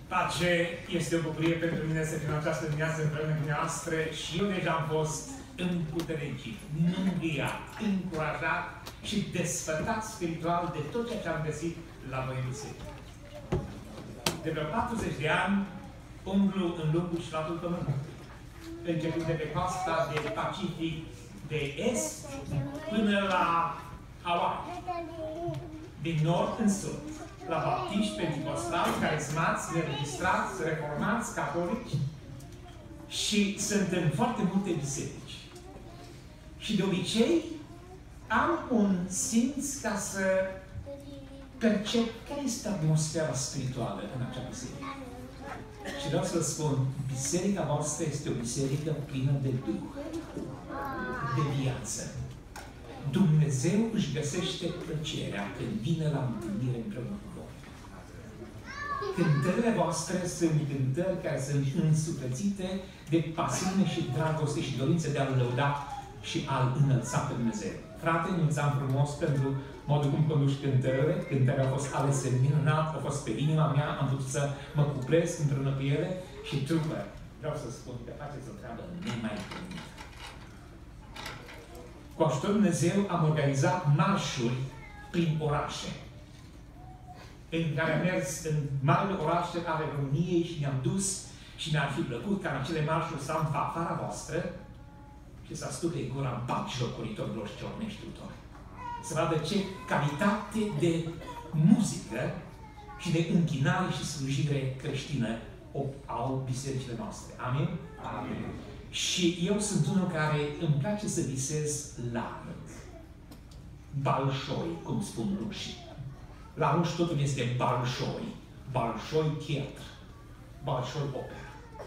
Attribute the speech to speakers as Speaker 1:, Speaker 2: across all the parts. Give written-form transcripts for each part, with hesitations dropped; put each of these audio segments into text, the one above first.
Speaker 1: Pace, este o bucurie pentru mine să fiu în această dimineață împreună cu dumneavoastră și eu deja am fost împuternicit, mângâiat, încurajat și desfătat spiritual de tot ceea ce am găsit la voi în biserică. De vreo 40 de ani umblu în lungul și latul pământului, începând de pe coasta de Pacific de Est până la Hawaii, din nord în sud, la baptiști, penticostali, carismați, neregistrați, reformați, catolici, și sunt în foarte multe biserici. Și de obicei am un simț ca să percep care este atmosfera spirituală în acea biserică. Și vreau să vă spun, biserica voastră este o biserică plină de Duh, de viață. Dumnezeu își găsește plăcerea când vine la întâlnire împreună cu voi. Cântările voastre sunt cântări care sunt însuflețite de pasiune și dragoste și dorință de a-L lăuda și a-L înălța pe Dumnezeu. Frate, mulțumim frumos pentru modul cum conduci cântările. Cântările au fost alese minunat, au fost pe inima mea, am putut să mă cuplesc împreună cu ele și trupă. Vreau să spun că faceți o treabă nemaipomenită. Cu ajutorul Dumnezeu am organizat marșuri prin orașe, în care am mers în marile orașe ale României și ne-am dus și ne-ar fi plăcut ca în acele marșuri să am fanfara voastră și să asculte gura batjocuritorilor și ciorneștiutori. Să vadă ce calitate de muzică și de închinare și slujire creștină au bisericile noastre. Amin? Amin. Și eu sunt unul care îmi place să visez larg. Balșoi, cum spun rușii. La ruși totul este balșoi. Balșoi theatr. Balșoi opera.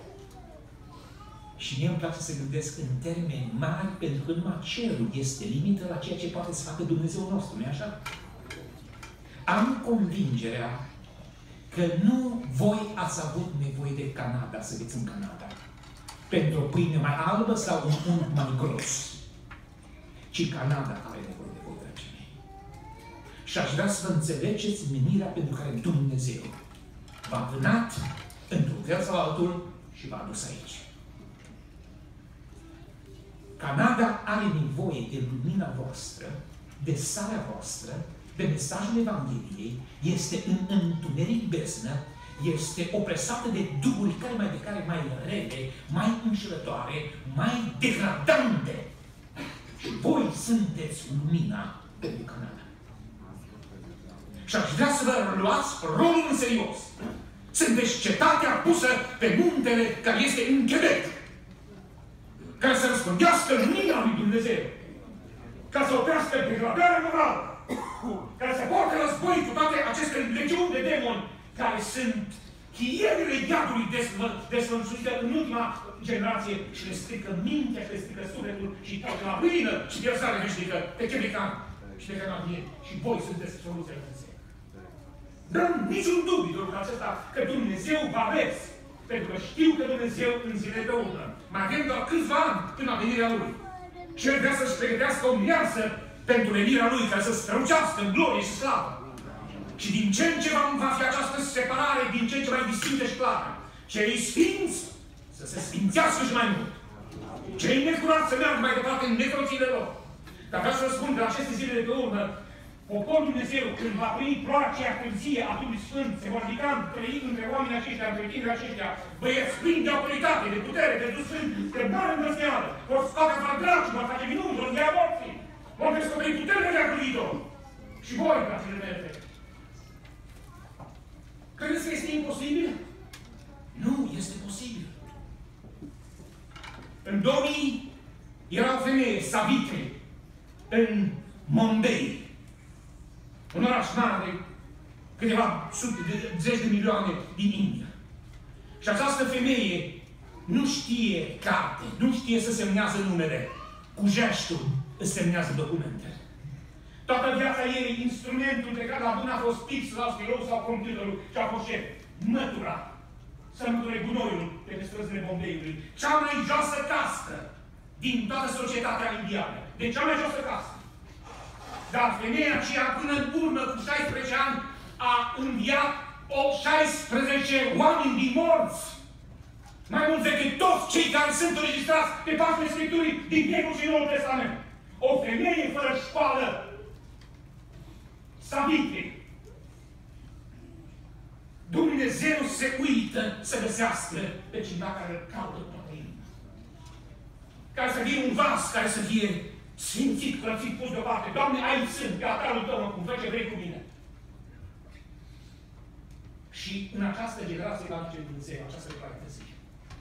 Speaker 1: Și mie îmi place să gândesc în termeni mari, pentru că numai cerul este limită la ceea ce poate să facă Dumnezeu nostru, nu-i așa? Am convingerea că nu voi ați avut nevoie de Canada să fiți în Canada pentru o pâine mai albă sau un unt mai gros, ci Canada are nevoie de voi, dragii mei. Și aș vrea să vă înțelegeți menirea pentru care Dumnezeu v-a vânat într-un fel sau altul și v-a adus aici. Canada are nevoie de lumina voastră, de sarea voastră, de mesajul Evangheliei, este în întuneric beznă, este opresată de duhuri care mai rele, mai înșelătoare, mai degradante. Și voi sunteți lumina pentru Canada. Și aș vrea să vă luați rolul în serios. Sunteți cetatea pusă pe muntele care este în Quebec, care să răspândească lumina lui Dumnezeu, ca să oprească degradarea morală, care să poartă război cu toate aceste legiuni de demoni care sunt chierile iadului desfănșurite în ultima generație și le strică mintea și le strică sufletul și toate la ruină și pierzare veșnică pe chebecani și pe canadieni. Și voi sunteți soluția lui Dumnezeu. N-am niciun dubiu în acesta că Dumnezeu va mers. Pentru că știu că Dumnezeu în zile de urmă mai avem doar câțiva ani până la venirea Lui. Și El vrea să-și pregătească o viață pentru venirea Lui, care să strălucească în glorie și slavă. Și din ce în ce va fi această separare, din ce în ce mai distinctă și clară. Cei sfinți să se sfințească și mai mult. Cei necurați să meargă mai departe în necroțile lor. Dar vreau să vă spun că în aceste zile de pe urmă, poporul Dumnezeu, când va primi ploaia aceea târzie a Duhului Sfânt, se vor ridica între oamenii aceștia, între tinerii aceștia, băieți plini de autoritate, de putere, de Duh Sfânt, de mare îndrăzneală, vor scoate afară dracii, vor face minuni, vor încheia morții, vor descoperi puterile de acolo. Și voi, frațile mele, credeți că este imposibil? Nu, este posibil. În 2000 era o femeie, Savitri, în Mumbai, un oraș mare, câteva zeci de milioane din India. Și această femeie nu știe carte, nu știe să semnează numele. Cu gestul îți semnează documentele. Toată viața ei, instrumentul pe care l-a avut a fost pixul sau stilou sau computerul și a fost ce? Mătura. Să măture gunoiul pe străzile Bombeiului. Cea mai joasă castă din toată societatea indiană. De cea mai joasă castă. Dar femeia aceea, până în urmă, cu 16 ani, a înviat 16 oameni din morți, mai mult decât toți cei care sunt înregistrați pe paginile Scripturii din Vechiul și Noul Testament. O femeie fără școală s-a victim. Dumnezeu se uită să găsească pe cineva care îl caută toată inima. Care să fie un vas, care să fie sfințit, curățit, pus deoparte. Doamne, aici sunt, pe altarul Tău, cum fă ce vrei cu mine. Și în această generație va duce Dumnezeu, această lucrare târzie.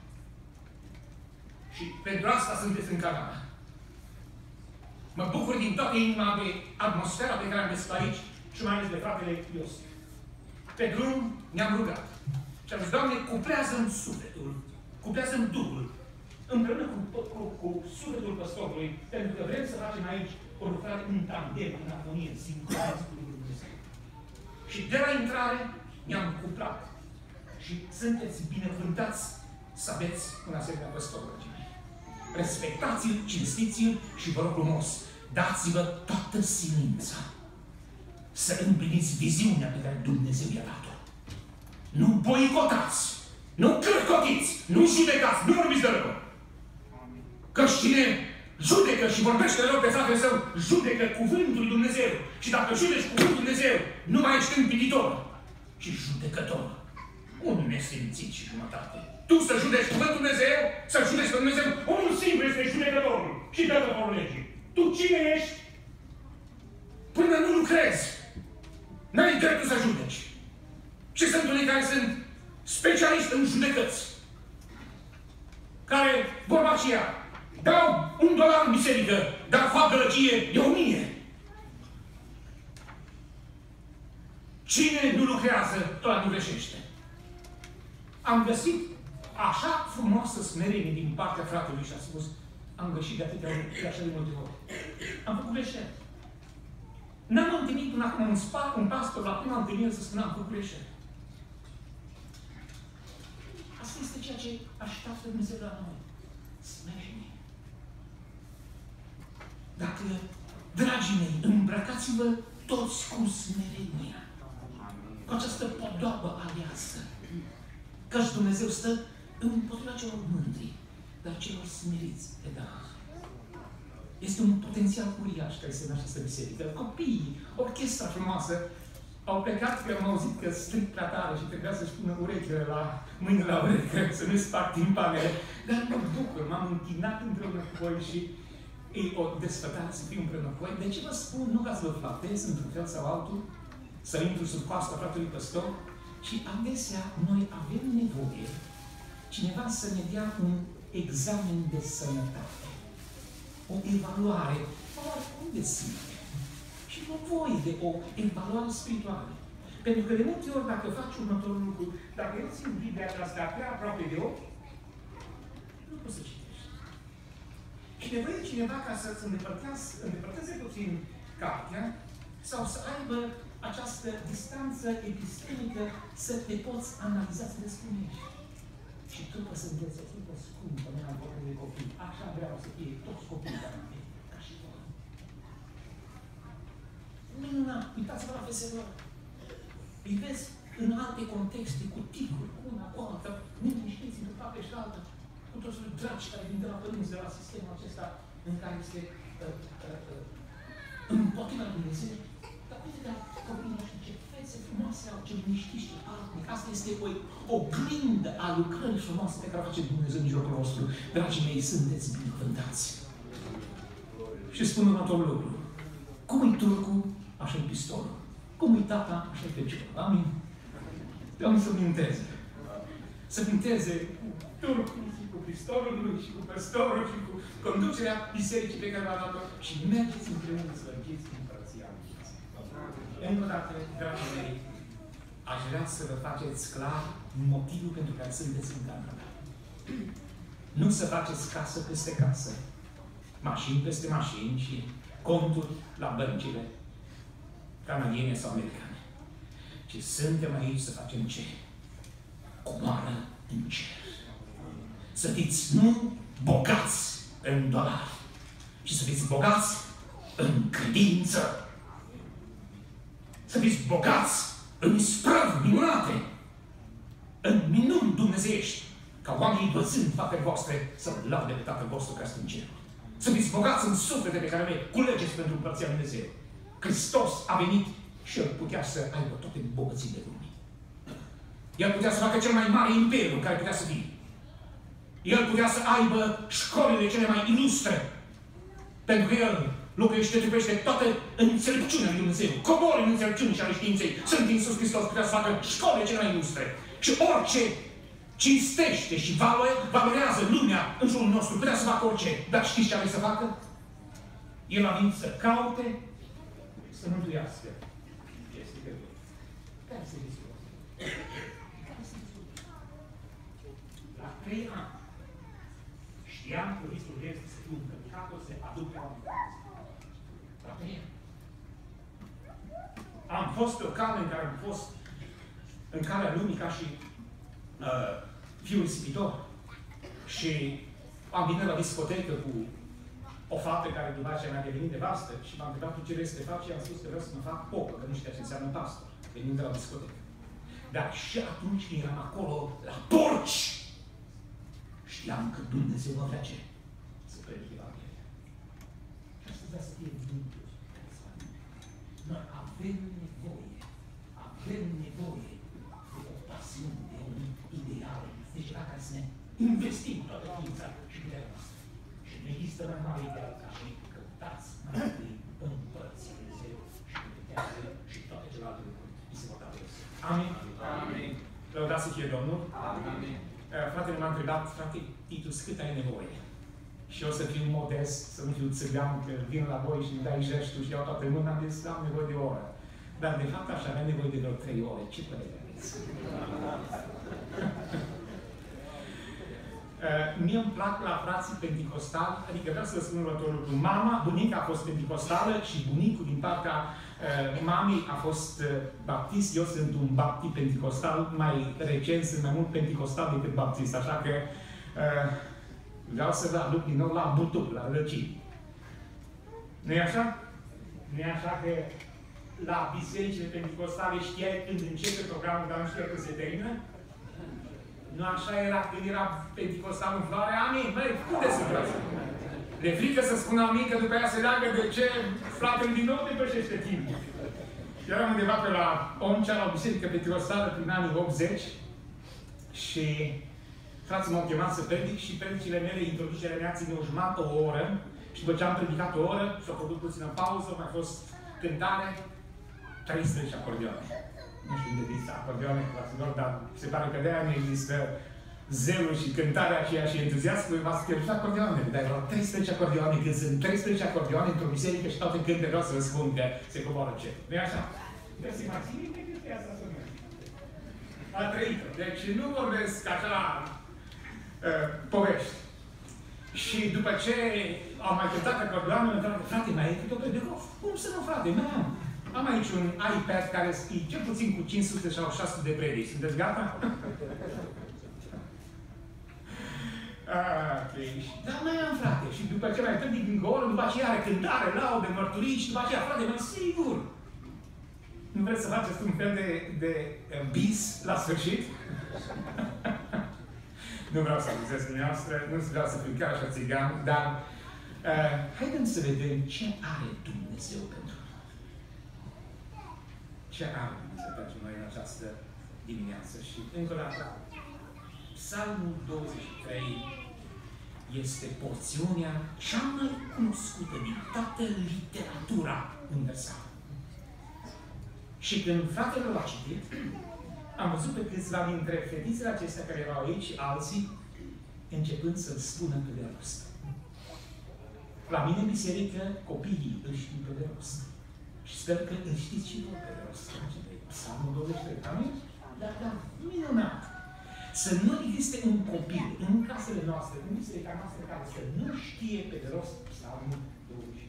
Speaker 1: Și pentru asta sunteți în Canada. Mă bucur din toată inima de atmosfera pe care am găsit aici și mai ales de fratele Iosif. Pe drum ne-am rugat. Și am zis, Doamne, cuplează-mi sufletul, cuplează-mi Duhul, împreună cu sufletul păstorului, pentru că vrem să facem aici o lucrare în tandem, în armonie, în sincronitate cu Dumnezeu. Și de la intrare ne-am cuplat. Și sunteți binecuvântați să aveți un asemenea păstor, dragii mei. Respectați-l, cinstiți-l și vă rog frumos, dați-vă toată silința să împliniți viziunea pe care Dumnezeu i-a dat-o. Nu boicotați, nu cârcotiți, nu judecați, nu vorbiți de rău. Că cine judecă și vorbește rău pe fratele său, judecă cuvântul lui Dumnezeu. Și dacă judeci cuvântul lui Dumnezeu, nu mai ești împlinitor, ci judecător. Un nesimțit și jumătate. Tu să judeci cuvântul lui Dumnezeu, să judeci pe Dumnezeu, unul singur este judecătorul și dătătorul legii. Tu cine ești? Până nu lucrezi, n-ai dreptul să judeci. Și sunt unii care sunt specialiști în judecăți, care, vorba aceea, dau $1 în biserică, dar fac gălăgie de 1000. Cine nu lucrează, ăla nu greșește. Am găsit așa frumoasă smerenie din partea fratelui și a spus, am greșit de atâtea ori, de așa de multe ori. Am făcut greșeli. N-am întâlnit până acum un pastor la prima întâlnire să spună, am făcut greșeli. Asta este ceea ce așteaptă Dumnezeu la noi. Smerenie. Dacă, dragii mei, îmbrăcați-vă toți cu smerenia, cu această podoabă aleasă, căci Dumnezeu stă împotriva celor mândri, dar celor smeriți pe dar. Este un potențial uriaș care este în această biserică. Copiii, orchestra frumoasă, au plecat că am auzit că strig prea tare și trebuia să-și pună urechile la mâini la ureche, să nu-i sparg timpanele. Dar mă bucur, m-am închinat împreună cu voi și e o desfătare să fiu împreună cu voi. De ce vă spun? Nu ca să vă flatez într-un fel sau altul, să intru sub coasta fratelui păstor, ci adesea noi avem nevoie cineva să ne dea un examen de sănătate, o evaluare oricum de simte și nevoie de o evaluare spirituală. Pentru că de multe ori, dacă faci următorul lucru, dacă eu țin Biblia asta prea aproape de ochi, nu poți să citești. Și nevoie de cineva ca să-ți îndepărteze puțin cartea sau să aibă această distanță epistemică să te poți analiza, să descunești. Și tu poți să înveți o trupă scumpă, mea vorbă de copii. Așa vreau să fie toți copiii care mei, ca și voi. Minunat! Uitați-vă la feselor. Îi vezi în alte contexte, cu ticuri, cu una, cu alta, neliniștiți într-o parte și altă, cu toți dragi care vin de la părinți, de la sistemul acesta în care este împotriva lui Dumnezeu. Dar uite de la copiii noștri, ce fețe frumoase au, ce liniștiți, ce altnic. Asta este o oglindă a lucrării frumoase pe care o face Dumnezeu în mijlocul nostru. Dragii mei, sunteți binecuvântați. Și spun următorul lucru. Cum-i turcul, așa-i pistolul. Cum-i tata, așa-i feciorul. Amin? Doamne să minteze. Să minteze cu turcul și cu pistolul lui și cu păstorul și cu conducerea bisericii pe care v-a dat-o și mergeți împreună să vă împărăția lui Dumnezeu. Încă o dată, dragii mei, aș vrea să vă faceți clar motivul pentru care sunteți în Canada. Nu să faceți casă peste casă, mașini peste mașini și conturi la băncile canadiene sau americane. Ci suntem aici să facem ce? Comoară în cer. Să fiți nu bogați în dolari, ci să fiți bogați în credință. Să fiți bogați în sprăvi minunate. în minuni dumnezeiești, ca oamenii văzând faptele voastre să laude pe Tatăl vostru care este în cer. Să fiți bogați în suflete pe care le culegeți pentru Împărăția Lui Dumnezeu. Hristos a venit și El putea să aibă toate bogățiile lumii. El putea să facă cel mai mare imperiu care putea să fie. El putea să aibă școlile cele mai ilustre. Pentru că El locuiește, trebuiește toată înțelepciunea lui Dumnezeu. Coboră în înțelepciunii și ale științei. Sunt Iisus Hristos putea să facă școlile cele mai ilustre. Și orice cinstește și valorează lumea în jurul nostru, putea să facă orice. Dar știți ce are să facă? El a venit să caute, să mântuiască. Este pe voi. Care este Hristos? La 3 ani știam că riscul este să fiu încălcat, o să aduc la oameni. La 3 ani. Am fost pe o cale în care am fost în calea lumii ca și fiul risipitor. Și am venit la discotecă cu o fată care după aceea mi-a devenit nevastă și m-a întrebat tu ce vrei să te faci și am spus că vreau să mă fac popă, că nu știa ce înseamnă pastor, venind de la discotecă. Dar și atunci când eram acolo la porci, știam că Dumnezeu mă vrea ce? Să predic Evanghelia. Și asta vrea să fie Dumnezeu. Noi avem nevoie de o pasiune, de un ideal, de ceva care să ne investim toată ființa și puterea noastră. Și nu există mai mare ideal ca și căutați mai întâi Împărăția Lui Dumnezeu și puterea și toate celelalte lucruri. Vi se vor da de Amin. Amin. Lăudați să fie Domnul. Amin. Fratele m-a întrebat, frate, Titus, cât ai nevoie? Și eu să fiu modest, să nu fiu țigan, că vin la voi și îmi dai gestul și iau toată mâna, am zis, am nevoie de o oră. Dar de fapt aș avea nevoie de vreo 3 ore. Ce părere aveți? Mie îmi plac la frații penticostali, adică vreau să vă spun următorul lucru. Bunica a fost penticostală și bunicul din partea mamei a fost baptist. Eu sunt un baptist penticostal, mai recent sunt mai mult penticostal decât baptist, așa că vreau să vă aduc din nou la butuc, la răcini. Nu-i așa? Nu-i așa că la bisericile penticostale știai când începe programul, dar nu știai când se termină? Nu așa era când era penticostal în floare? Amin! Băi, unde să vreau? Le frică să spună amin, că după aia se leagă de ce fratele din nou depășește timpul. Eu eram undeva pe la Omcea, la o biserică penticostală prin anii 80 și frații m-au chemat să predic și predicile mele, introducerea mea ține o jumătate, o oră și după ce am predicat o oră și-a făcut puțină pauză, mai fost cântare, 13 acordeoane. Nu știu unde există acordeoane, fraților, dar se pare că de-aia nu există zelul și cântarea aceea și entuziasmul, v-ați pierdut acordeoanele. Dar erau 13 acordeoane, când sunt 13 acordeoane într-o biserică și toate cânte, vreau să vă spun că se coboară cer. Nu-i așa? Deci să imagini cât e asta sună. A trăit-o. Deci nu vorbesc așa povești. Și după ce am mai cântat acordeoanele, am întrebat, frate, mai ai câte o pedagog? Cum să nu, frate? Am aici un iPad care scrie cel puțin cu 500 sau 600 de predici. Sunteți gata? Okay. Dar mai am, frate. Și după ce mai predic încă o oră, după aceea are cântare, laude, mărturii și după aceea, frate, mai sigur. Nu vreți să faceți un fel de bis la sfârșit? Nu vreau să abuzez dumneavoastră, nu vreau să fiu chiar așa țigan, dar haideți să vedem ce are Dumnezeu pentru noi. Ce are Dumnezeu pentru noi în această dimineață. Și încă o dată, Psalmul 23 este porțiunea cea mai cunoscută din toată literatura universală. Și când fratele l-a citit, am văzut pe câțiva dintre fetițele acestea care erau aici și alții, începând să-l spună pe de rost. La mine în biserică, copiii îl știu pe de rost. Și sper că îl știți și voi pe de rost. Psalmul 23. Amin? Da, minunat! Să nu existe un copil în casele noastre, în biserica noastră, care să nu știe pe de rost Psalmul 23.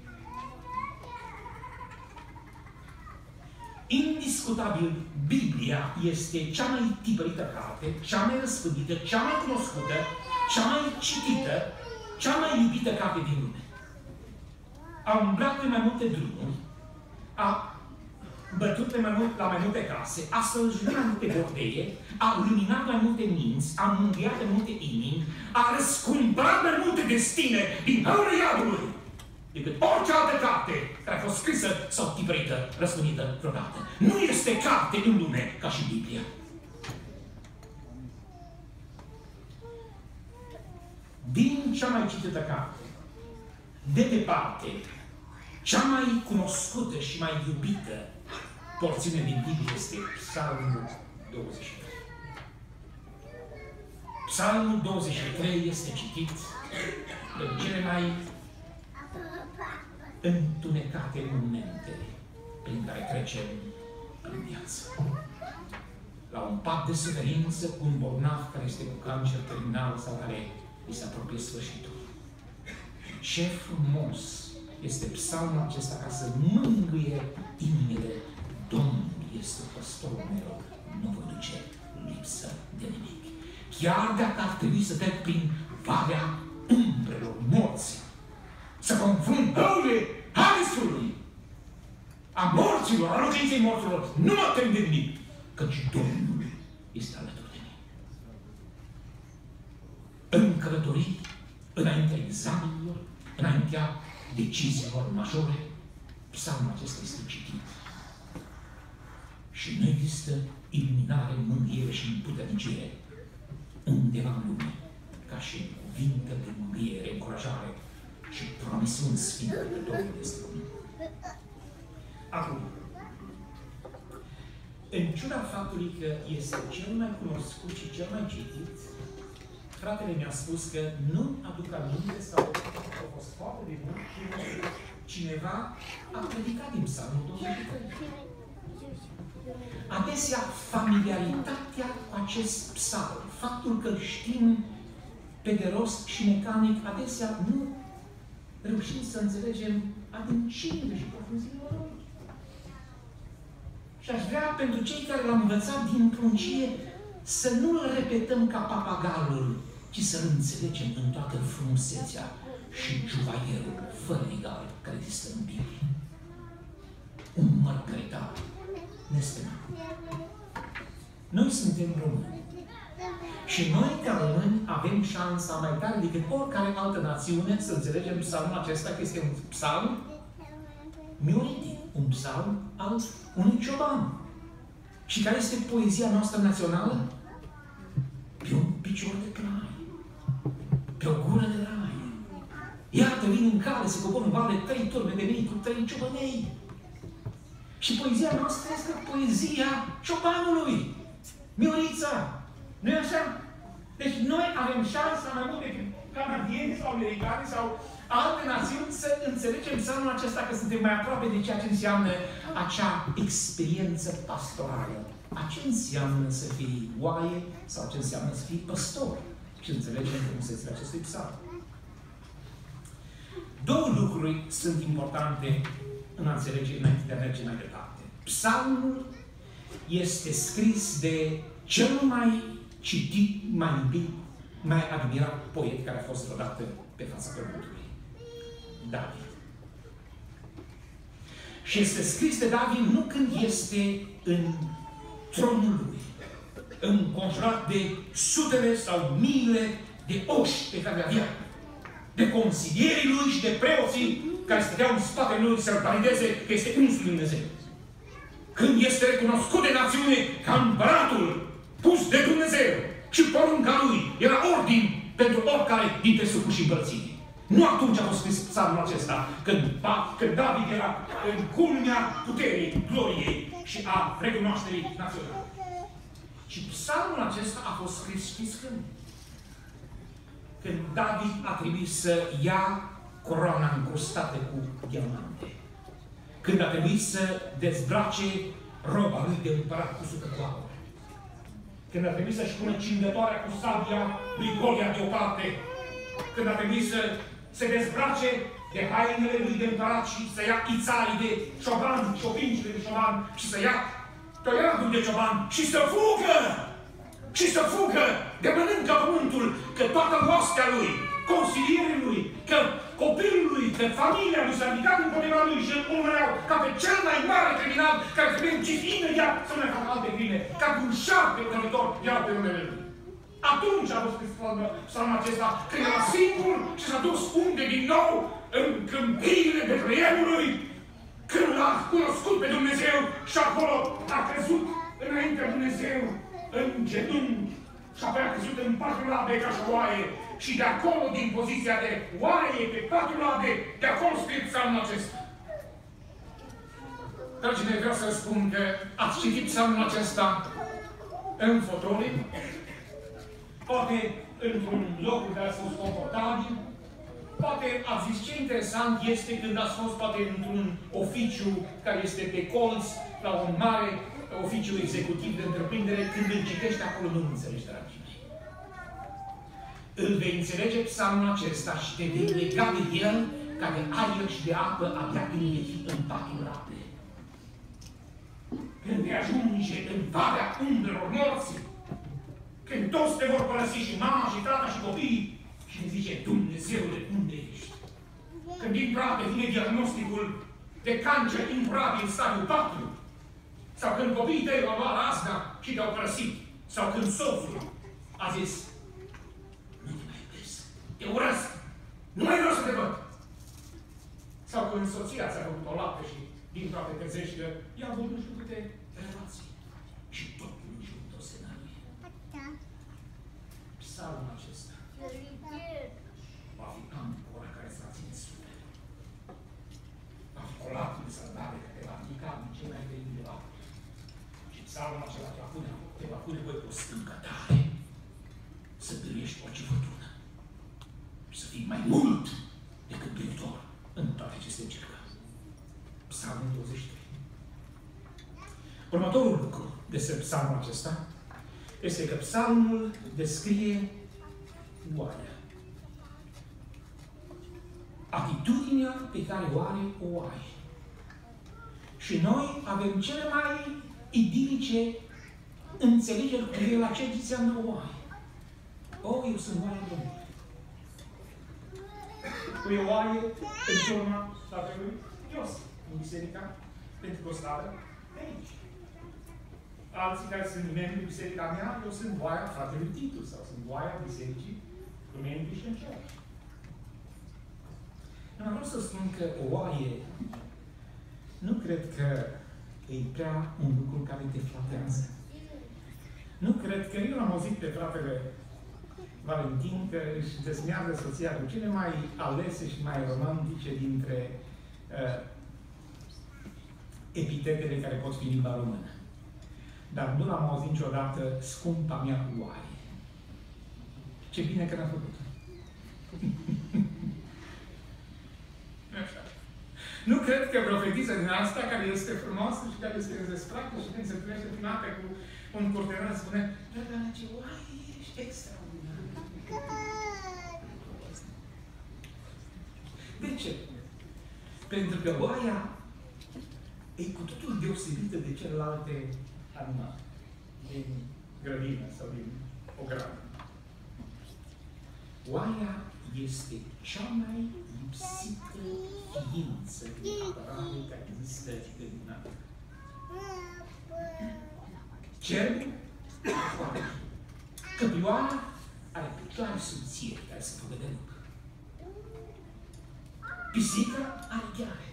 Speaker 1: Indiscutabil, Biblia este cea mai tipărită carte, cea mai răspândită, cea mai cunoscută, cea mai citită, cea mai iubită carte din lume. A umblat pe mai multe drumuri, a bătut la mai multe case, a săljuit mai multe bordee, a luminat mai multe minți, a mângâiat mai multe inimi, a răscumpărat mai multe destine din hăură iadului decât orice altă carte care a fost scrisă sau tipărită, răspândită vreodată. Nu este carte în lume ca și Biblia. Din cea mai citită carte, de departe, cea mai cunoscută și mai iubită porțiune din Biblie este Psalmul 23. Psalmul 23 este citit în cele mai întunecate momente prin care trecem în viață. La un pat de suferință cu un bolnav care este cu cancer terminal sau care îi se apropie sfârșitul. Ce frumos este psalmul acesta ca să mângâie inimile. Domnul este păstorul meu, nu voi duce lipsă de nimic. Chiar dacă ar trebui să trec prin valea umbrelor morții, să confrunt hăurile Hadesului, a morților, a locuinței morților, nu mă tem de nimic, căci Domnul este alături de mine. În călătorii, înaintea examenilor, înaintea deciziilor majore, psalmul acesta este citit. Și nu există iluminare, mângâiere și împuternicire undeva în lume, ca și în cuvinte de mângâiere, încurajare și promisiuni sfinte de Domnul este cu mine. Acum, în ciuda faptului că este cel mai cunoscut și cel mai citit, fratele mi-a spus că nu aduc aminte sau a fost foarte de mult și cineva a predicat din Psalmul 23. Adesea, familiaritatea cu acest psalm, faptul că îl știm pe de rost și mecanic, adesea nu reușim să înțelegem adâncimile și profunzimile lui. Și aș vrea pentru cei care l-au învățat din pruncie să nu-l repetăm ca papagalul, ci să-l înțelegem în toată frumusețea și juvaierul fără egal care există în Biblie. Un mărgăritar nespănat. Noi suntem români. Și noi, ca români, avem șansa mai tare decât oricare altă națiune să înțelegem psalmul acesta, că este un psalm mioritic, un psalm al unui cioban. Și care este poezia noastră națională? Pe un picior de crai, pe o gură de rai. Iată, vin în cale, se coboră în vale 3 turme de mii cu 3 ciobănei. Și poezia noastră este poezia ciobanului. Miorița. Nu-i așa? Deci noi avem șansa mai mult decât canadieni sau americani sau alte națiuni să înțelegem psalmul acesta, că suntem mai aproape de ceea ce înseamnă acea experiență pastorală. A ce înseamnă să fii oaie sau ce înseamnă să fii păstor. Și înțelegem frumusețile acestui psalm. Două lucruri sunt importante în a înțelege înainte de a merge mai departe. Psalmul este scris de cel mai citit, mai iubit, mai admirat poet care a fost vreodată pe fața pământului. David. Și este scris de David nu când este în tronul lui, înconjurat de sutele sau miile de oși pe care le avea, de consilierii lui și de preoții care stăteau în spatele lui să-l valideze că este însuși Dumnezeu. Când este recunoscut de națiune ca împăratul pus de Dumnezeu și porunca lui era ordin pentru oricare dintre supușii împărăției. Nu atunci a fost scris psalmul acesta, când David era în culmea puterii, gloriei și a recunoașterii naționale. Și psalmul acesta a fost scris, știți când? Când David a trebuit să ia coroana încrustată cu diamante. Când a trebuit să dezbrace roba lui de împărat cu sută cu aur. Când a trebuit să-și pună cindătoarea cu sabia lui Golia deoparte. Când a trebuit să se dezbrace de hainele lui de împărat și să ia ițarii de cioban, șopincile de cioban și să ia toiagul de cioban și să fugă! Și să fugă de mănâncă pământul, că toată oastea lui, consilierii lui, că copilului, că familia lui s-a ridicat împotriva lui și îl urmăreau ca pe cel mai mare criminal care trebuie ucis imediat să nu mai facă alte crime, ca pe un șarpe următor, iau pe numele lui. Atunci a fost psalmul acesta, că era singur și s-a dus unde din nou, în câmpiile Betleemului, când l-a cunoscut pe Dumnezeu și acolo a crezut înaintea Dumnezeu în genunchi și apoi a crezut în patru labe ca și oaie și de acolo, din poziția de oaie pe patru labe, de acolo scrie psalmul acesta. Dragii mei, vreau să spun că ați citit psalmul acesta în fotolic, poate într-un loc unde ați fost confortabil, poate ați zis ce interesant este când ați fost poate într-un oficiu care este pe colț, la un mare oficiu executiv de întreprindere, când îl citești acolo nu înțelegi, dragii mei. Îl vei înțelege psalmul acesta și te vei lega de el ca de aer și de apă abia învechit în patru rape. Când te ajunge în valea umbrelor morții, când toți te vor părăsi și mama și tata și copiii și îmi zice, Dumnezeule, unde ești? Când din brape vine diagnosticul de cancer incurabil stadiul 4, sau când copiii tăi au luat razna și te-au părăsit, sau când soțul a zis, nu te mai iubesc, te urăsc, nu mai vreau să te văd. Sau când soția ți-a făcut o lapte și din toate trezești că i-a avut nu știu câte relații. Și totul nu știu câte o scenarie. Psalmul acesta va fi ancora care să ține sufletul. Va fi colatul de salvare care va ridica în cel mai de undeva. Și psalmul acela te va pune voi pe o stâncă tare să biruiești orice furtună. Și să fii mai mult decât biruitor în toate aceste încercări. Psalmul 23. Următorul lucru despre psalmul acesta este că psalmul descrie oaia. Atitudinea pe care o are o oaie. Și noi avem cele mai idilice înțelegeri cu privire la ce înseamnă o oaie. Oh, eu sunt oaia Domnului. Tu e oaie în turma tatălui Jos, în biserica pentecostală de aici. Alții care sunt membri biserica mea, eu sunt oaia fratelui Titus sau sunt oaia bisericii Lumeni Creștincioși. Eu vreau să spun că o oaie nu cred că e prea un lucru care te flatează. Nu cred că eu am auzit pe fratele Valentin că își desmează soția cu cele mai alese și mai romantice dintre epitetele care pot fi în limba română. Dar nu l-am auzit niciodată scumpa mea oaie. Ce bine că n-a făcut. Nu cred că vreo fetiță din asta, care este frumoasă și care este înzestrată și când se trece finată cu un curteran, spune, da, ce oaie ești extraordinar. De ce? Pentru că oaia e cu totul deosebită de celelalte animale din grădină sau din o gradă. Oaia este cea mai lipsită ființă de apărare care există în luminată. Cerul, oaia. Căprioara are picioare subțiri care se fugă de lup. Pisica are gheare.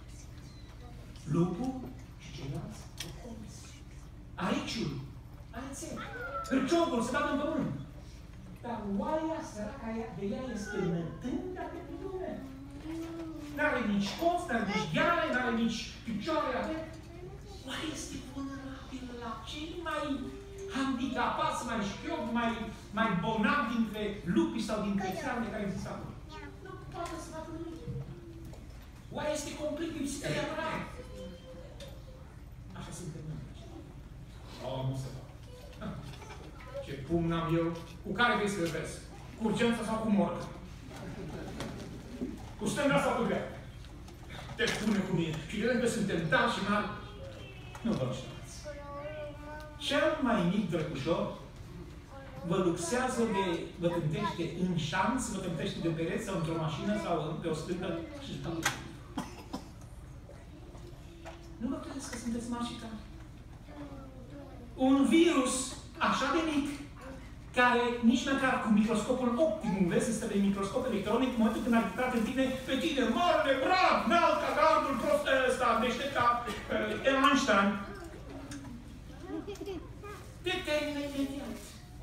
Speaker 1: Lupul și ceilalți au comis. Ariciul are țel. Hârciogul se bate în pământ. Dar oaia săraca de ea este nătânda pentru lume. N-are nici coți, n-are nici gheare, n-are nici picioare. Oaia este vulnerabilă la cei mai handicapați, mai șchiopi, mai bolnavi dintre lupii sau dintre fiarele care există acolo. Nu poate să facă nimic. Oaia este complet lipsită de apărare. Așa suntem noi. Oh, nu se poate. Ce pumn am eu? Cu care vrei să le vezi? Cu urgență sau cu morcă? Cu stânga sau cu dreapta? Te pune cu mine. Și credem că suntem tari și mari. Nu vă înșelați. Cel mai mic drăgușor vă luxează de, vă tântește în șanț, vă tântește de pereți sau într-o mașină sau pe o stângă și stau. Nu vă credeți că sunteți mari și tari? Un virus așa de mic, care nici măcar cu microscopul optim, vezi, este de microscop electronic, în momentul când a intrat în tine, pe tine, marele, brav, înalt, ca gardul, ăsta, deștept ca Einstein, te termină imediat.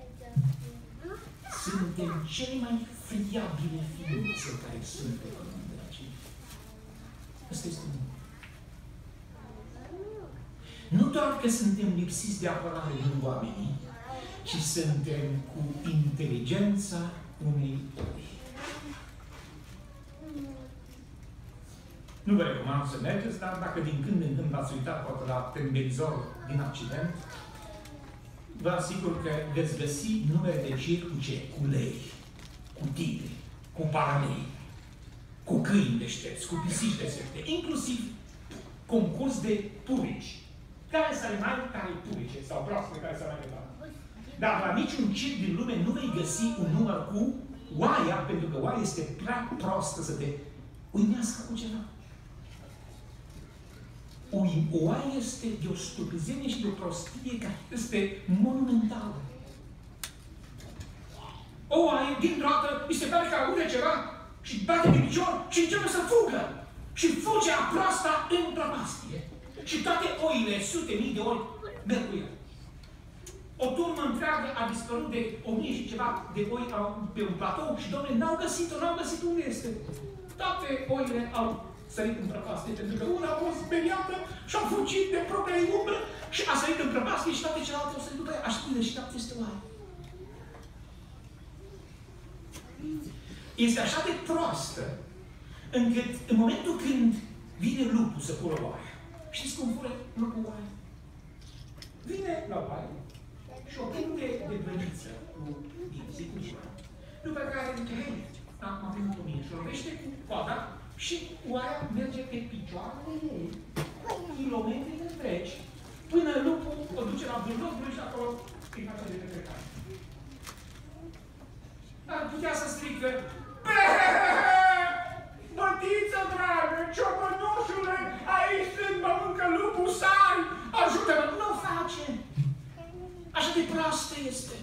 Speaker 1: Suntem cele mai friabile ființe care sunt pe pământ, dragii. Ăsta este unul. Nu doar că suntem lipsiți de apărare din oamenii, ci suntem cu inteligența unei ori. Nu vă recomand să mergeți, dar dacă din când în când v-ați uitat poate la televizor din accident, vă asigur că veți găsi numere de circ cu ce? Cu lei, cu tigri, cu paranei, cu câini deștepți, cu pisici deștepte, inclusiv concurs de purici. Care să mai care purice sau proaste care să mai departe. Dar la niciun circ din lume nu vei găsi un număr cu oaia, pentru că oaia este prea prostă să te uimească cu ceva. Oaia este de o stupizenie și de o prostie care este monumentală. O oaie, dintr-o dată, mi se pare că aude ceva și bate de picior și începe să fugă. Și fuge aproasta în prăpastie. Și toate oile, sute mii de ori, merg cu el. O turmă întreagă a dispărut de 1000 și ceva de oi pe un platou și, domnule, n-au găsit-o, n-au găsit unde este. Toate oile au sărit în prăpastie, pentru că una a fost speriată și a fugit de propria umbră și a sărit în prăpastie și toate celelalte au sărit după ea. Aș și toate este oaie. Este așa de proastă, încât în momentul când vine lupul să fură oaia, știți cum fură lupul oaia? Vine la oaie și o prinde de brăniță cu dinții, cu ceva. După care zice, hei, am primit o mine și o lovește cu coada și oaia merge pe picioarele ei, kilometri întregi, până lupul o duce la vârlos și acolo îi face de plecare. Ar putea să strică, bătiță dragă, ciopănușule, aici sunt, mă mâncă lupul, sari, ajută-mă! Nu o face! Așa de proastă este.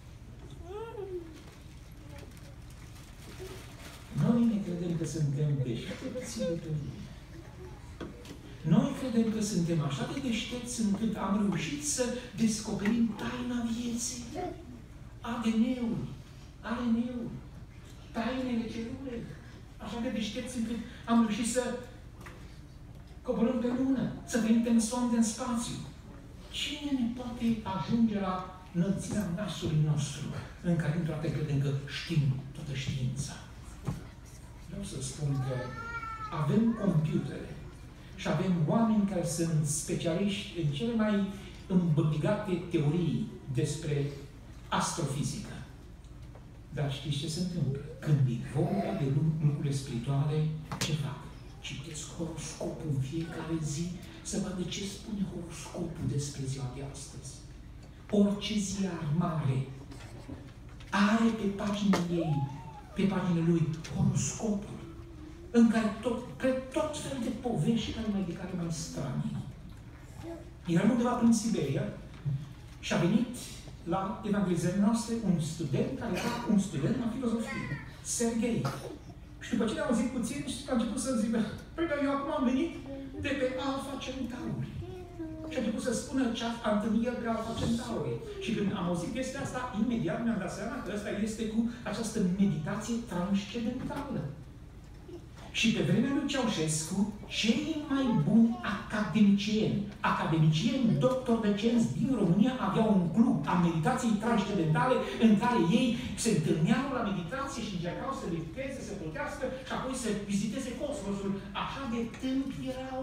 Speaker 1: Noi ne credem că suntem deștepți de pe lume. Noi credem că suntem așa de deștepți încât am reușit să descoperim taina vieții. ADN-ul, RNA-ul, tainele celulei. Așa de deștepți încât am reușit să coborâm pe lună, să trimitem sonde în spațiu. Cine ne poate ajunge la înălțimea nasului nostru, în care într-o dată credem că știm toată știința? Vreau să spun că avem computere și avem oameni care sunt specialiști în cele mai îmbăbigate teorii despre astrofizică. Dar știți ce se întâmplă? Când e vorba de lucrurile spirituale, ce fac? Citesc horoscopul în fiecare zi să vadă ce spune horoscopul despre ziua de astăzi. Orice ziar mare are pe paginile lui horoscopul, în care tot fel de povești care mai stranii. Eram undeva prin Siberia și a venit la evangelizările noastre un student care era un student la filozofie, Serghei. Și după ce ne-am auzit puțin, a început să zică, păi, dar eu acum am venit de pe Alpha Centauri. Și a început să spună ce a întâlnit el pe Alpha Centauri. Și când am auzit chestia asta, imediat mi-am dat seama că ăsta este cu această meditație transcendentală. Și pe vremea lui Ceaușescu, cei mai buni academicieni, doctor-decenți din România aveau un club a meditației transcendentale în care ei se întâlneau la meditație și încercau să mediteze, să plutească și apoi să viziteze cosmosul. Așa de tâmpi erau.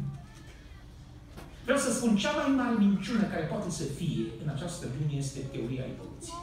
Speaker 1: Vreau să spun, cea mai mare minciună care poate să fie în această lume este teoria evoluției.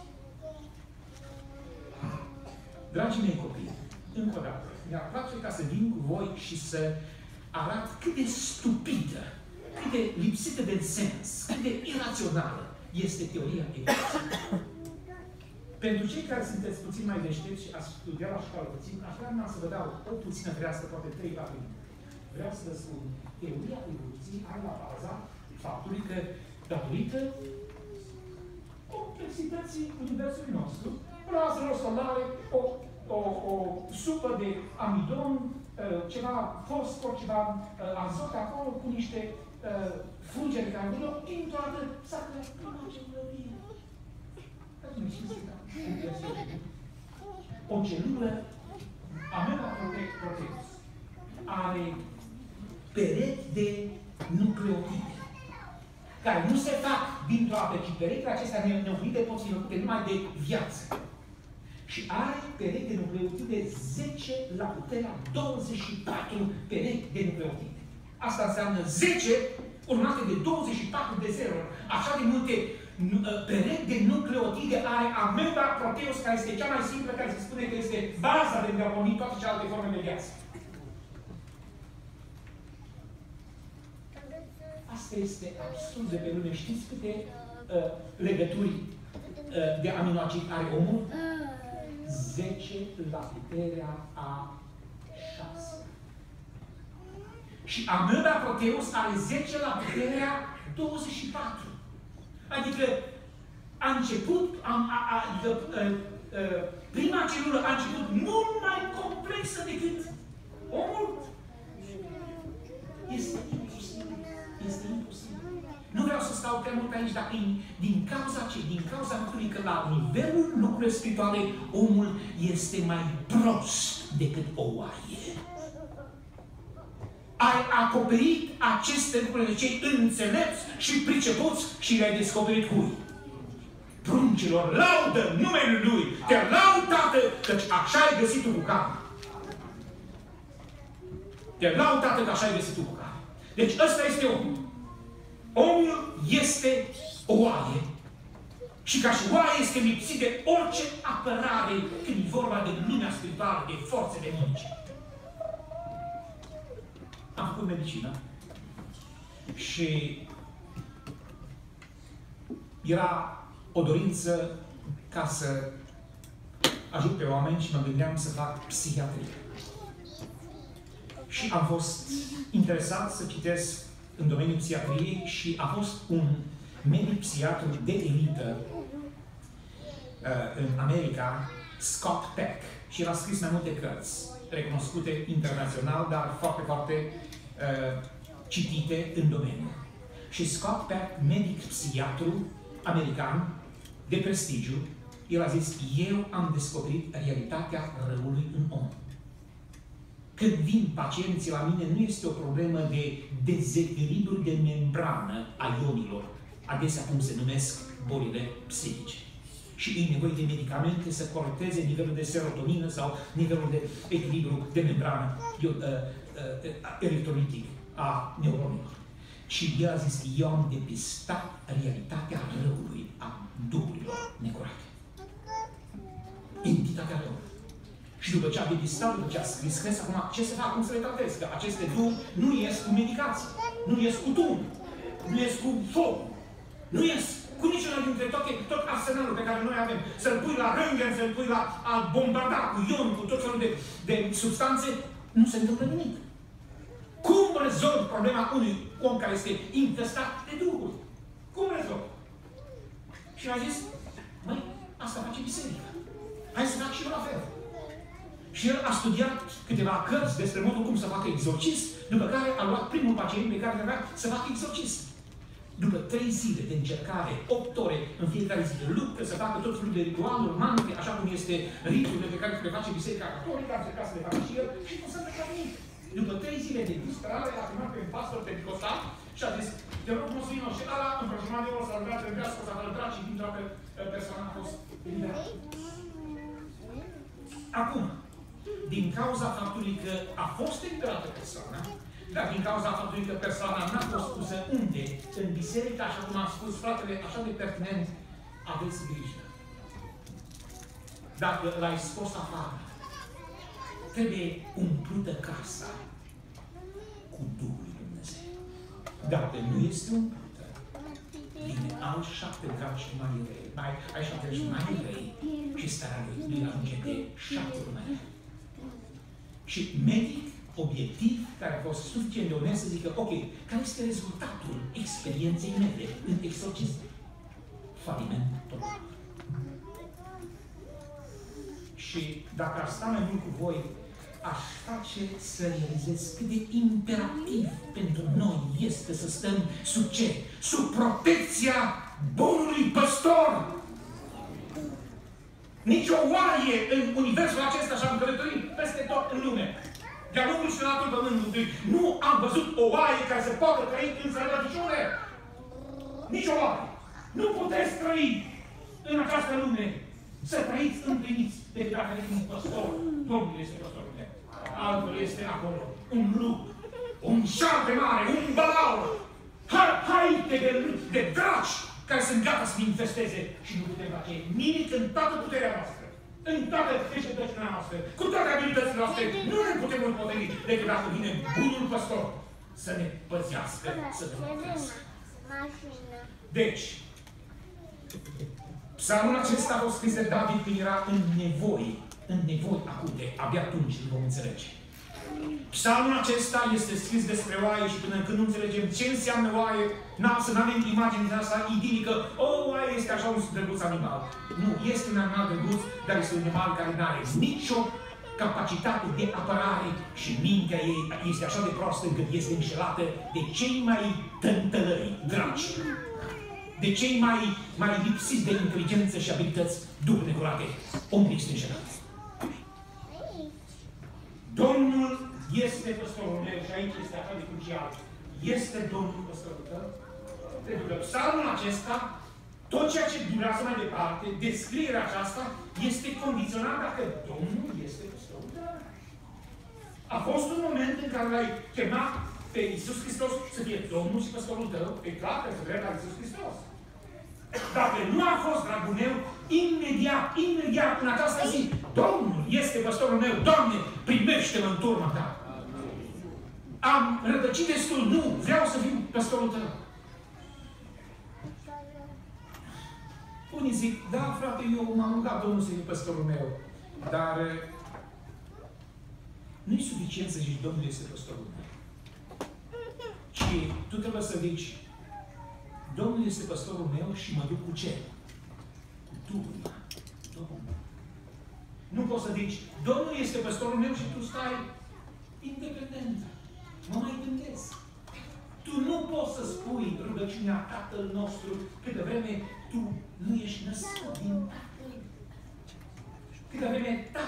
Speaker 1: Dragii mei copii, încă o dată, mi-ar place ca să vin cu voi și să arăt cât de stupidă, cât de lipsită de sens, cât de irațională este teoria evoluției. Pentru cei care sunteți puțin mai deștepți și ați studiat la școală puțin, aș vrea să vă dau o puțină vrească, poate 3-4 minute. Vreau să vă spun, teoria evoluției are la baza faptului că, datorită complexității universului nostru, razelor solare, o supă de amidon, ceva fosfor, ceva azot acolo, cu niște fulgere care acolo, dintr-o dată s-a creat prima celulă. O celulă, ameba proteus, are perechi de nucleotide, care nu se fac dintr-o apă, ci perechile acestea nucleotide pot fi făcute numai de viață. Și are perechi de nucleotide 10 la puterea 24 perechi de nucleotide. Asta înseamnă 10 urmate de 24 de 0. Așa de multe perechi de nucleotide are ameba proteus, care este cea mai simplă, care se spune că este baza de unde au pornit toate celelalte forme de viață. Asta este absurd de pe lume. Știți câte legături de aminoacid are omul? 10 la puterea a 6. Și ameba proteus are 10 la puterea 24. Adică a început, prima celulă a început mult mai complexă decât omul. Este imposibil. Este imposibil. Nu vreau să stau prea mult aici, dar din cauza ce? Din cauza faptului că la nivelul lucrurilor spirituale omul este mai prost decât o oaie. Ai acoperit aceste lucruri de cei înțelepți și pricepuți și le-ai descoperit cui? Pruncilor, laudă numele Lui! Te laud, Tată, căci așa ai găsit tu cu carne. Te laud, Tată, că așa ai găsit tu cu carne. Deci ăsta este omul. Omul este o oaie. Și ca și oaie este lipsit de orice apărare când e vorba de lumea spirituală, de forțe demonice. Am făcut medicină și era o dorință ca să ajut pe oameni și mă gândeam să fac psihiatrie. Și am fost interesat să citesc în domeniul psihiatriei și a fost un medic psihiatru de elită în America, Scott Peck, și el a scris mai multe cărți recunoscute internațional, dar foarte, foarte citite în domeniu. Și Scott Peck, medic psihiatru american de prestigiu, el a zis: eu am descoperit realitatea răului în om. Când vin pacienții la mine, nu este o problemă de dezechilibru de membrană a ionilor, adesea cum se numesc bolile psihice. Și e nevoie de medicamente să corecteze nivelul de serotonină sau nivelul de echilibru de membrană electrolitic a neuronilor. Și el a zis: eu am depistat realitatea răului, a duhurilor necurate. Entitatea răului. Și după ce a depistat, după ce a scris, acum ce se fac, cum să le tratez? Că aceste duhuri nu ies cu medicație, nu ies cu tun, nu ies cu foc, nu ies cu niciuna dintre tot arsenalul pe care noi avem. Să-l pui la röntgen, să-l pui la a bombarda cu ion, cu tot felul de substanțe, nu se întâmplă nimic. Cum rezolv problema unui om care este infestat de duhuri? Cum rezolv? Și a zis: măi, asta face biserica. Hai să fac și eu la fel. Și el a studiat câteva cărți despre modul cum să facă exorcist, după care a luat primul pacient pe care trebuia să facă exorcist. După 3 zile de încercare, 8 ore în fiecare zi de luptă, să facă tot felul de ritualuri, mantre, așa cum este riturile pe care le face Biserica Catolică, a încercat să le facă și el și nu s-a întâmplat nimic. După 3 zile de disperare, a chemat pe un pastor pentecostal și a zis: te rog frumos, vino. Și ăla, împrășunat de ori, s-a rugat în viață, s-a călătrat și dintr-o persoană a fost eliberat. Acum, din cauza faptului că a fost eliberată persoana, dar din cauza faptului că persoana n-a fost pusă unde? În biserică, așa cum a spus fratele, așa de pertinent, aveți grijă. Dacă l-ai scos afară, trebuie umplută casa cu Duhul lui Dumnezeu. Dacă nu este umplută, vine alți 7 dragi mai răi, ai 7 dragi mai răi starea lui ajunge de 7 luni. Și medic obiectiv, care a fost suficient de onest să zică, ok, care este rezultatul experienței mele în exorcism? Faliment total. Și dacă ar sta mai mult cu voi, aș face să realizez cât de imperativ pentru noi este să stăm sub ce? Sub protecția bunului păstor! Nici o oaie în universul acesta și-am călătorit peste tot în lume. De-a lungul și latul pământului nu am văzut o oaie care să poată trăi în sănătăciune. Nici o oaie. Nu puteți trăi în această lume să trăiți împliniți decât dacă ești un păstor. Domnul este păstorul meu. Altul este acolo. Un lup, un șarpe mare, un balaur. Haite de draci care sunt gata să ne infesteze și nu putem face nimic în toată puterea noastră. În toată deșteptăciunea noastră, cu toate abilitățile noastre, nu ne putem împotrivi decât dacă vine bunul păstor să ne păzească, să ne mântească. Deci, psalmul acesta a fost scris de David când era în nevoi acute. Abia atunci îl vom înțelege. Psalmul acesta este scris despre oaie și până când nu înțelegem ce înseamnă oaie, să nu avem imaginea asta idilică, o oaie este așa un drăguț animal. Nu, este un animal drăguț, dar este un animal care nu are nicio capacitate de apărare și mintea ei este așa de proastă încât este înșelată de cei mai tântălăi draci, de cei mai lipsiți de inteligență și abilități duhuri necurate. Omul este înșelat. Domnul este păstorul meu și aici este așa de crucial. Este Domnul păstorul tău? Pentru că psalmul acesta, tot ceea ce durează mai departe, descrierea aceasta, este condiționat dacă Domnul este păstorul tău. A fost un moment în care l-ai chemat pe Iisus Hristos să fie Domnul și păstorul tău, e clar că se vrea la Iisus Hristos. Dacă nu a fost, dragul meu, imediat în această zi, Domnul este păstorul meu, Doamne, primește-mă în turma ta. Am rătăcit destul, nu, vreau să fiu păstorul tău. Unii zic, da, frate, eu m-am rugat Domnul să fie păstorul meu, dar nu e suficient să zici, Domnul este păstorul meu. Ci tu trebuie să zici, Domnul este păstorul meu și mă duc cu ce? Cu Duhul. Domnul. Nu poți să zici, Domnul este păstorul meu și tu stai independent. Mă mai gândesc. Tu nu poți să spui rugăciunea Tatăl nostru câtă vreme tu nu ești născut din Tatăl. Câtă vreme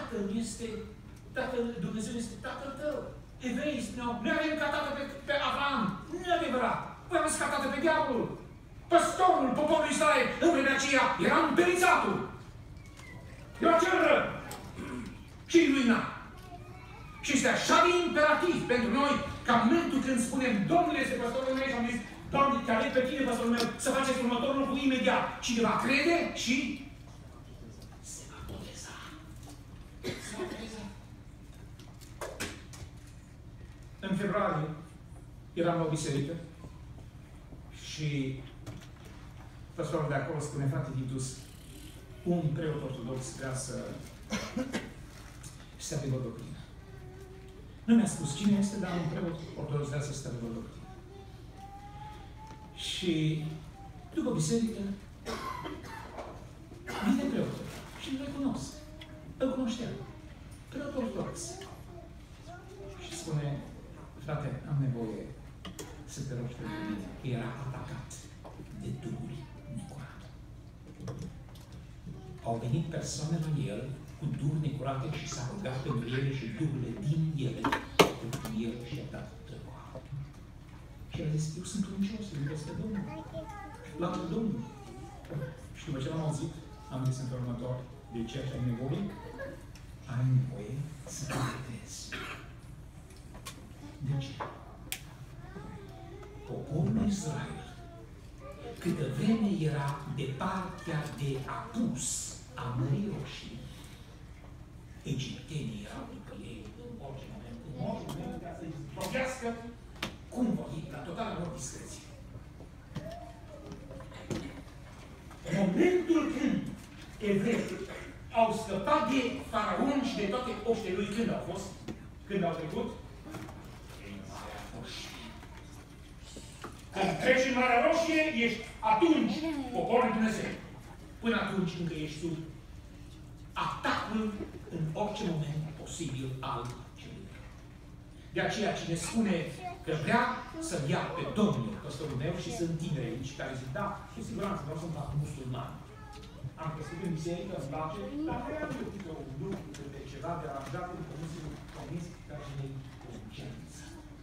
Speaker 1: Dumnezeu este Tatăl tău. Evreii spuneau, noi avem ca tată pe Avram. Nu e adevărat. Voi aveți ca tată pe diavolul. Păstorul poporului Israel în vremea aceea era împerițatul. Era cel rău. Și ruina. Și este așa de imperativ pentru noi ca în momentul când spunem Domnul este păstorul meu și am zis Doamne, te aleg pe tine, păstorul meu, să faceți următorul lucru imediat. Și va crede și se va boteza. Se va boteza. În februarie eram la o biserică și păstorul de acolo spune, frate Titus, un preot ortodox vrea să stea pe doctrină. Nu mi-a spus cine este, dar un preot ortodox vrea să stea pe doctrină. Și după biserică vine preotul și îl recunosc. Îl cunoșteam. Preot ortodox. Și spune, frate, am nevoie să te rogi pentru mine. Era atacat de duhuri necurate. Au venit persoane la el cu duhuri necurate și s-a rugat pentru ele și duhurile din ele pentru el și-a dat tăcoare. Și a zis, eu sunt credincios, îl iubesc pe Domnul. L-am pe Domnul. Și după ce l-am auzit, am zis în felul următor, de ceea ce ai nevoie, ai nevoie să te botezi. De ce? Poporul Israel, câtă vreme era de partea de apus a Mării Roșii, egiptenii erau după ei în orice moment, ca să-i provească cum vor fi, la totală lor discreție. Momentul când evreii au scăpat de faraon și de toate oștile lui când au fost? Când au trecut? În Marea Roșie. Când treci în Marea Roșie, ești atunci poporul Dumnezeu. Până atunci încă ești sub atacul în orice moment posibil al celui rău. De aceea cine spune că vrea să-l ia pe Domnul, păstorul meu, și sunt tineri aici care zic, da, cu siguranță vreau să-mi fac musulman. Am crescut în biserică, îmi place, dar vreau să un lucru de ceva de aranjat, pentru că nu sunt convins ca și de conștiință.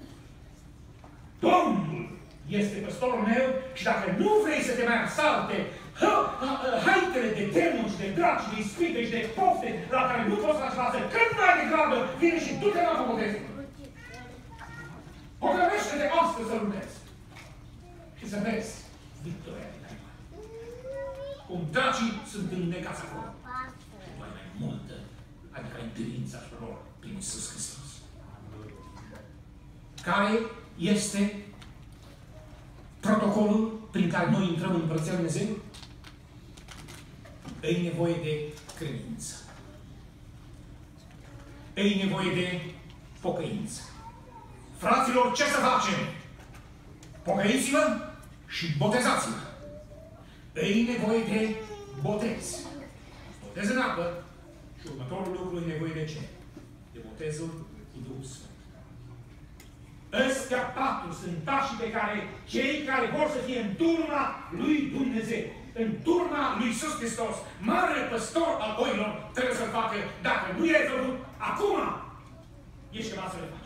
Speaker 1: Domnul este păstorul meu și dacă nu vrei să te mai asalte haitele de demoni și de draci, de ispite și de pofte la care nu poți face față, cât mai degrabă vine și du-te la botezul. Pogrăbește-te astăzi să lumezi și să vezi victoria din ai. Cum dracii sunt înnecați acolo. Și tu ai mai multă, adică ai întâlnința lor prin Iisus Hristos. Care este protocolul prin care noi intrăm în Împărăția Lui Dumnezeu? E nevoie de credință. E nevoie de pocăință. Fraților, ce să facem? Pocăiți-vă și botezați-vă. E nevoie de botez. Botez în apă. Și următorul lucru e nevoie de ce? De botezul cu Duhul Sfânt. Ăstea patru sunt pașii pe care cei care vor să fie în turma lui Dumnezeu, în turma lui Iisus Hristos, marele păstor al oilor, trebuie să-l facă. Dacă nu i-ai făcut, acum ești chemat să le faci.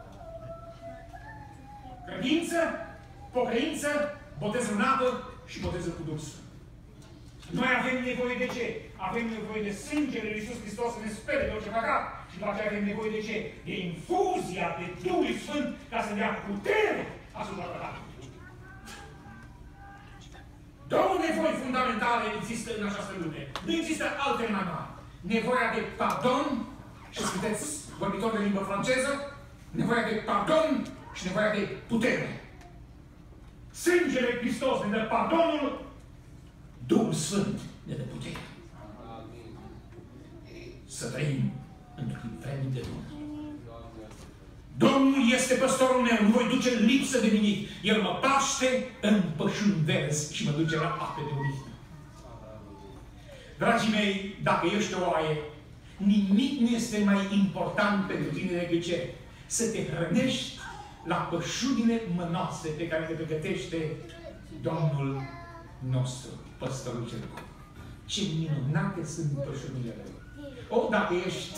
Speaker 1: Credință, pocăință, botezul în apă și botezul cu Duhul Sfânt. Noi avem nevoie de ce? Avem nevoie de sângele lui Iisus Hristos să ne spere de orice păcat. Și după aceea avem nevoie de ce? De infuzia de Duhul Sfânt ca să dea putere asupra păcatului. Două nevoi fundamentale există în această lume. Nu există alte mai mari. Nevoia de pardon, și sunteți vorbitori de limbă franceză, nevoia de pardon și nevoia de putere. Sângele Hristos ne dă pardonul, Duhul Sfânt ne dă putere. Să trăim într-un vremuri de Domnul. Domnul este păstorul meu, nu voi duce lipsă de nimic. El mă paște în pășuni verzi și mă duce la ape de odihnă. Dragii mei, dacă ești o oaie, nimic nu este mai important pentru tine decât ce? Să te hrănești la pășunile mănoase pe care te pregătește Domnul nostru, păstorul cel bun. Ce minunate sunt pășunile lui. O, dacă ești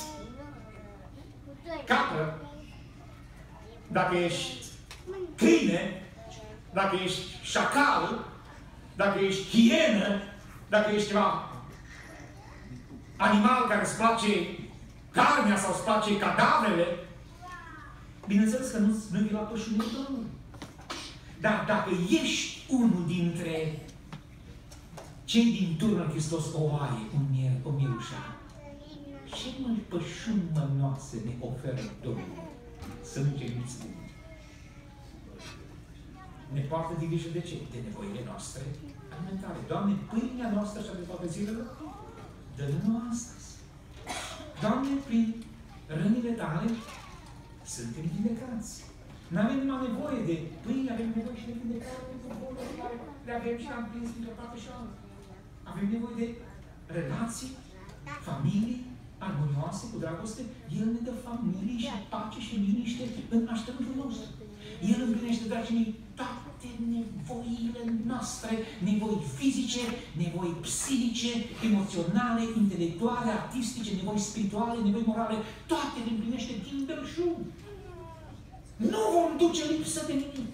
Speaker 1: capră, dacă ești câine, dacă ești șacal, dacă ești hienă, dacă ești ceva animal care îți place carnea sau îți place cadavrele, bineînțeles că nu vii la pășunile Domnului. Dar dacă ești unul dintre cei din turnul Hristos, o oaie, o mielușa, ce mai pășuni mănoase ne oferă Domnul să nu geniți bun. Ne poartă de grijă de ce? De nevoile noastre alimentare. Doamne, pâinea noastră și de toate zilele, dă-ne-o astăzi. Doamne, prin rănile Tale suntem vindecați. Nu avem numai nevoie de pâine, avem nevoie și de vindecare pentru bolile care le avem și le-am prins într-o parte și alta. Avem nevoie de relații, familii armonioase, cu dragoste. El ne dă familie și pace și liniște în așteptătul nostru. El împlinește, dragii mei, toate nevoile noastre, nevoi fizice, nevoi psihice, emoționale, intelectuale, artistice, nevoi spirituale, nevoi morale, toate le împlinește din belșug. Nu vom duce lipsă de nimic.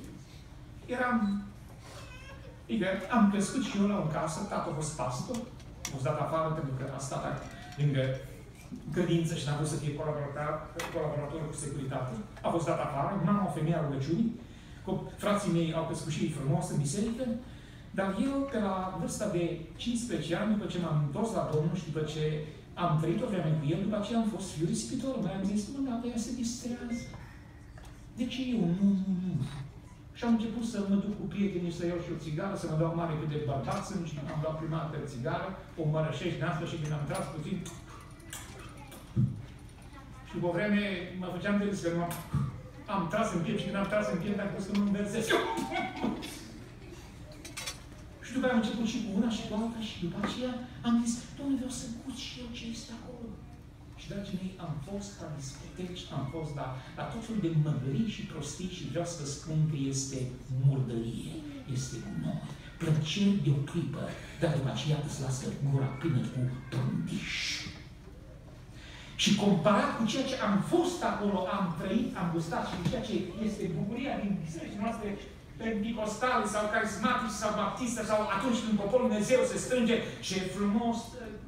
Speaker 1: Am crescut și eu la o casă, tatăl a fost pastor, a fost dat afară pentru că a stat lângă credință și n-a vrut să fie colaborator cu securitate. A fost dat afară, mama o femeie a rugăciunii, frații mei au crescut și ei frumos în biserică, dar eu, pe la vârsta de 15 ani, după ce m-am întors la Domnul și după ce am trăit o vreme cu el, după aceea am fost fiu risipitor. Mai am zis, mă, dar ea se distrează. De ce eu? Nu. Și am început să mă duc cu prietenii să iau și o țigară, să mă dau mare cât de bărbat sunt și am luat prima dată țigară, o mărășești din asta și când am tras puțin, o vreme mă făceam de râs că am tras în piept și când am tras în piept am pus că nu înversesc. Și după aia am început și cu una și cu alta și după aceea am zis, Doamne, vreau să gust și eu ce este acolo. Și, dragii mei, am fost la discoteci, am fost la tot felul de măgării și prostii și vreau să vă spun că este murdărie, este gunoi, plăceri de o clipă, dar după aceea îți lasă gura plină cu pândiș. Și comparat cu ceea ce am fost acolo, am trăit, am gustat și ceea ce este bucuria din bisericile noastre penticostale sau carismatice sau baptiste sau atunci când poporul Dumnezeu se strânge, ce frumos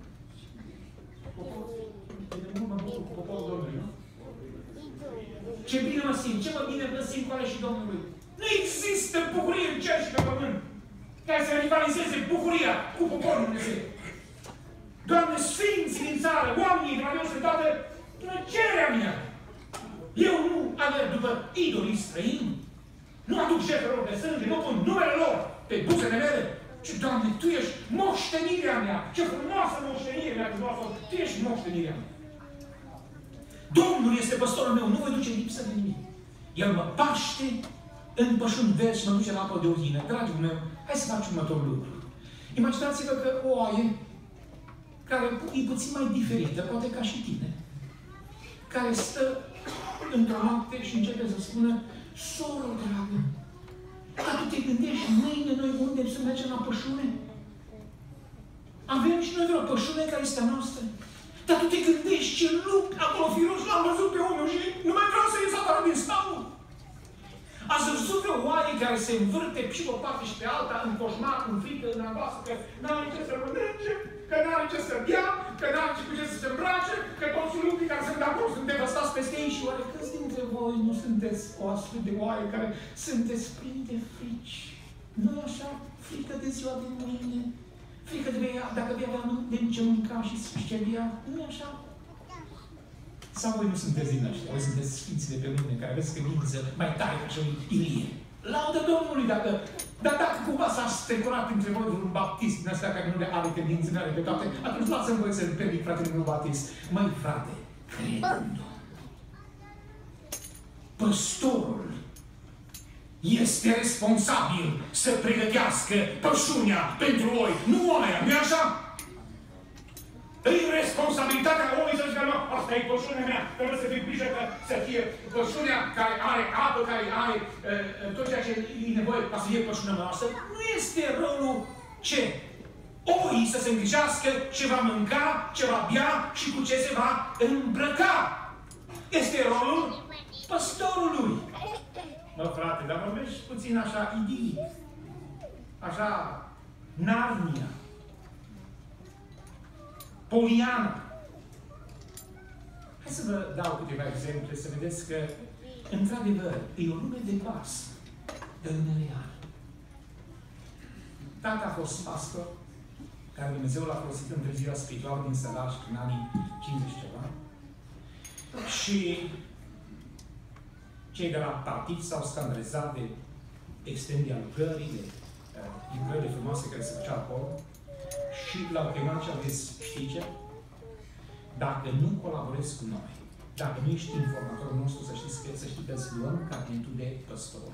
Speaker 1: mă bucur cu poporul Domnului, nu? Ce bine mă simt, ce mă bine mă simt cu aleșii Domnului. Nu există bucurie în cer și pe pământ care să rivalizeze bucuria cu poporul Dumnezeu. Doamne, sfinții din țară, oamenii de la Dumnezeu sunt toată plăcerea mea. Eu nu alerg după idolii străini. Nu aduc jertfelor de sânge, nu pun numele lor pe buzele mele. Ce, Doamne, Tu ești moștenirea mea. Ce frumoasă moștenire mea, Tu ești moștenirea mea. Domnul este păstorul meu, nu voi duce lipsă de nimic. El mă paște în pășuni verzi și mă duce la apă de odină. Dragul meu, hai să facem următorul lucru. Imaginați-vă că o oaie care e puțin mai diferită, poate ca și tine, care stă într-o noapte și începe să spună, soră, dragă, dar tu te gândești, mâine noi unde să mergem la pășune? Avem și noi vreo pășune care este a noastră. Dar tu te gândești ce lup acolo firos, l-am văzut pe omul și nu mai vreau să ies afară din stabul. Ați văzut vreo oaie care se învârte și pe o parte și pe alta, în coșmar, în frică, în albastru, că n-are ce să mănânce, că n-are ce să bea, că n-are ce cu ce să se îmbrace, că toți lupii care sunt de acolo sunt devastați peste ei și oare câți dintre voi nu sunteți o astfel de oaie care sunteți plini de frici? Nu-i așa? Frică de ziua de mâine? Frică de dacă vei avea de ce mânca și ce bea? Nu-i așa? Sau voi nu sunteți din ăștia? Voi sunteți sfinții de pe mâine care aveți credință mai tare ca și Ilie. Laudă Domnului dar dacă cumva s-a strecurat între voi un baptist din ăsta care nu le are credință, nu are pe toate, atunci lasă-mi voi să-l predic fratele meu baptist. Măi, frate, credând-o. Păstorul este responsabil să pregătească pășunea pentru oi, nu oaia, nu-i așa? E responsabilitatea omului să zică, nu, asta e pășunea mea, trebuie să fie grijă că să fie pășunea care are apă, care are tot ceea ce e nevoie ca să fie pășunea noastră. Nu este rolul ce? Oii să se îngrijească ce va mânca, ce va bea și cu ce se va îmbrăca. Este rolul păstorului. Mă, frate, dar vorbești puțin așa idilic. Așa, Narnia. Poliana. Hai să vă dau câteva exemple, să vedeți că, într-adevăr, e o lume de pas, dar în real. Tata a fost pastor, care Dumnezeu l-a folosit în trezirea spirituală din Sălaș prin anii 50 ceva. Și cei de la partid s-au scandalizat de extendia lucrării, de lucrările frumoase care se făceau acolo. Și l-au chemat și au zis, știi ce? Dacă nu colaborezi cu noi, dacă nu ești informatorul nostru, să știi că îți luăm carnetul de păstor.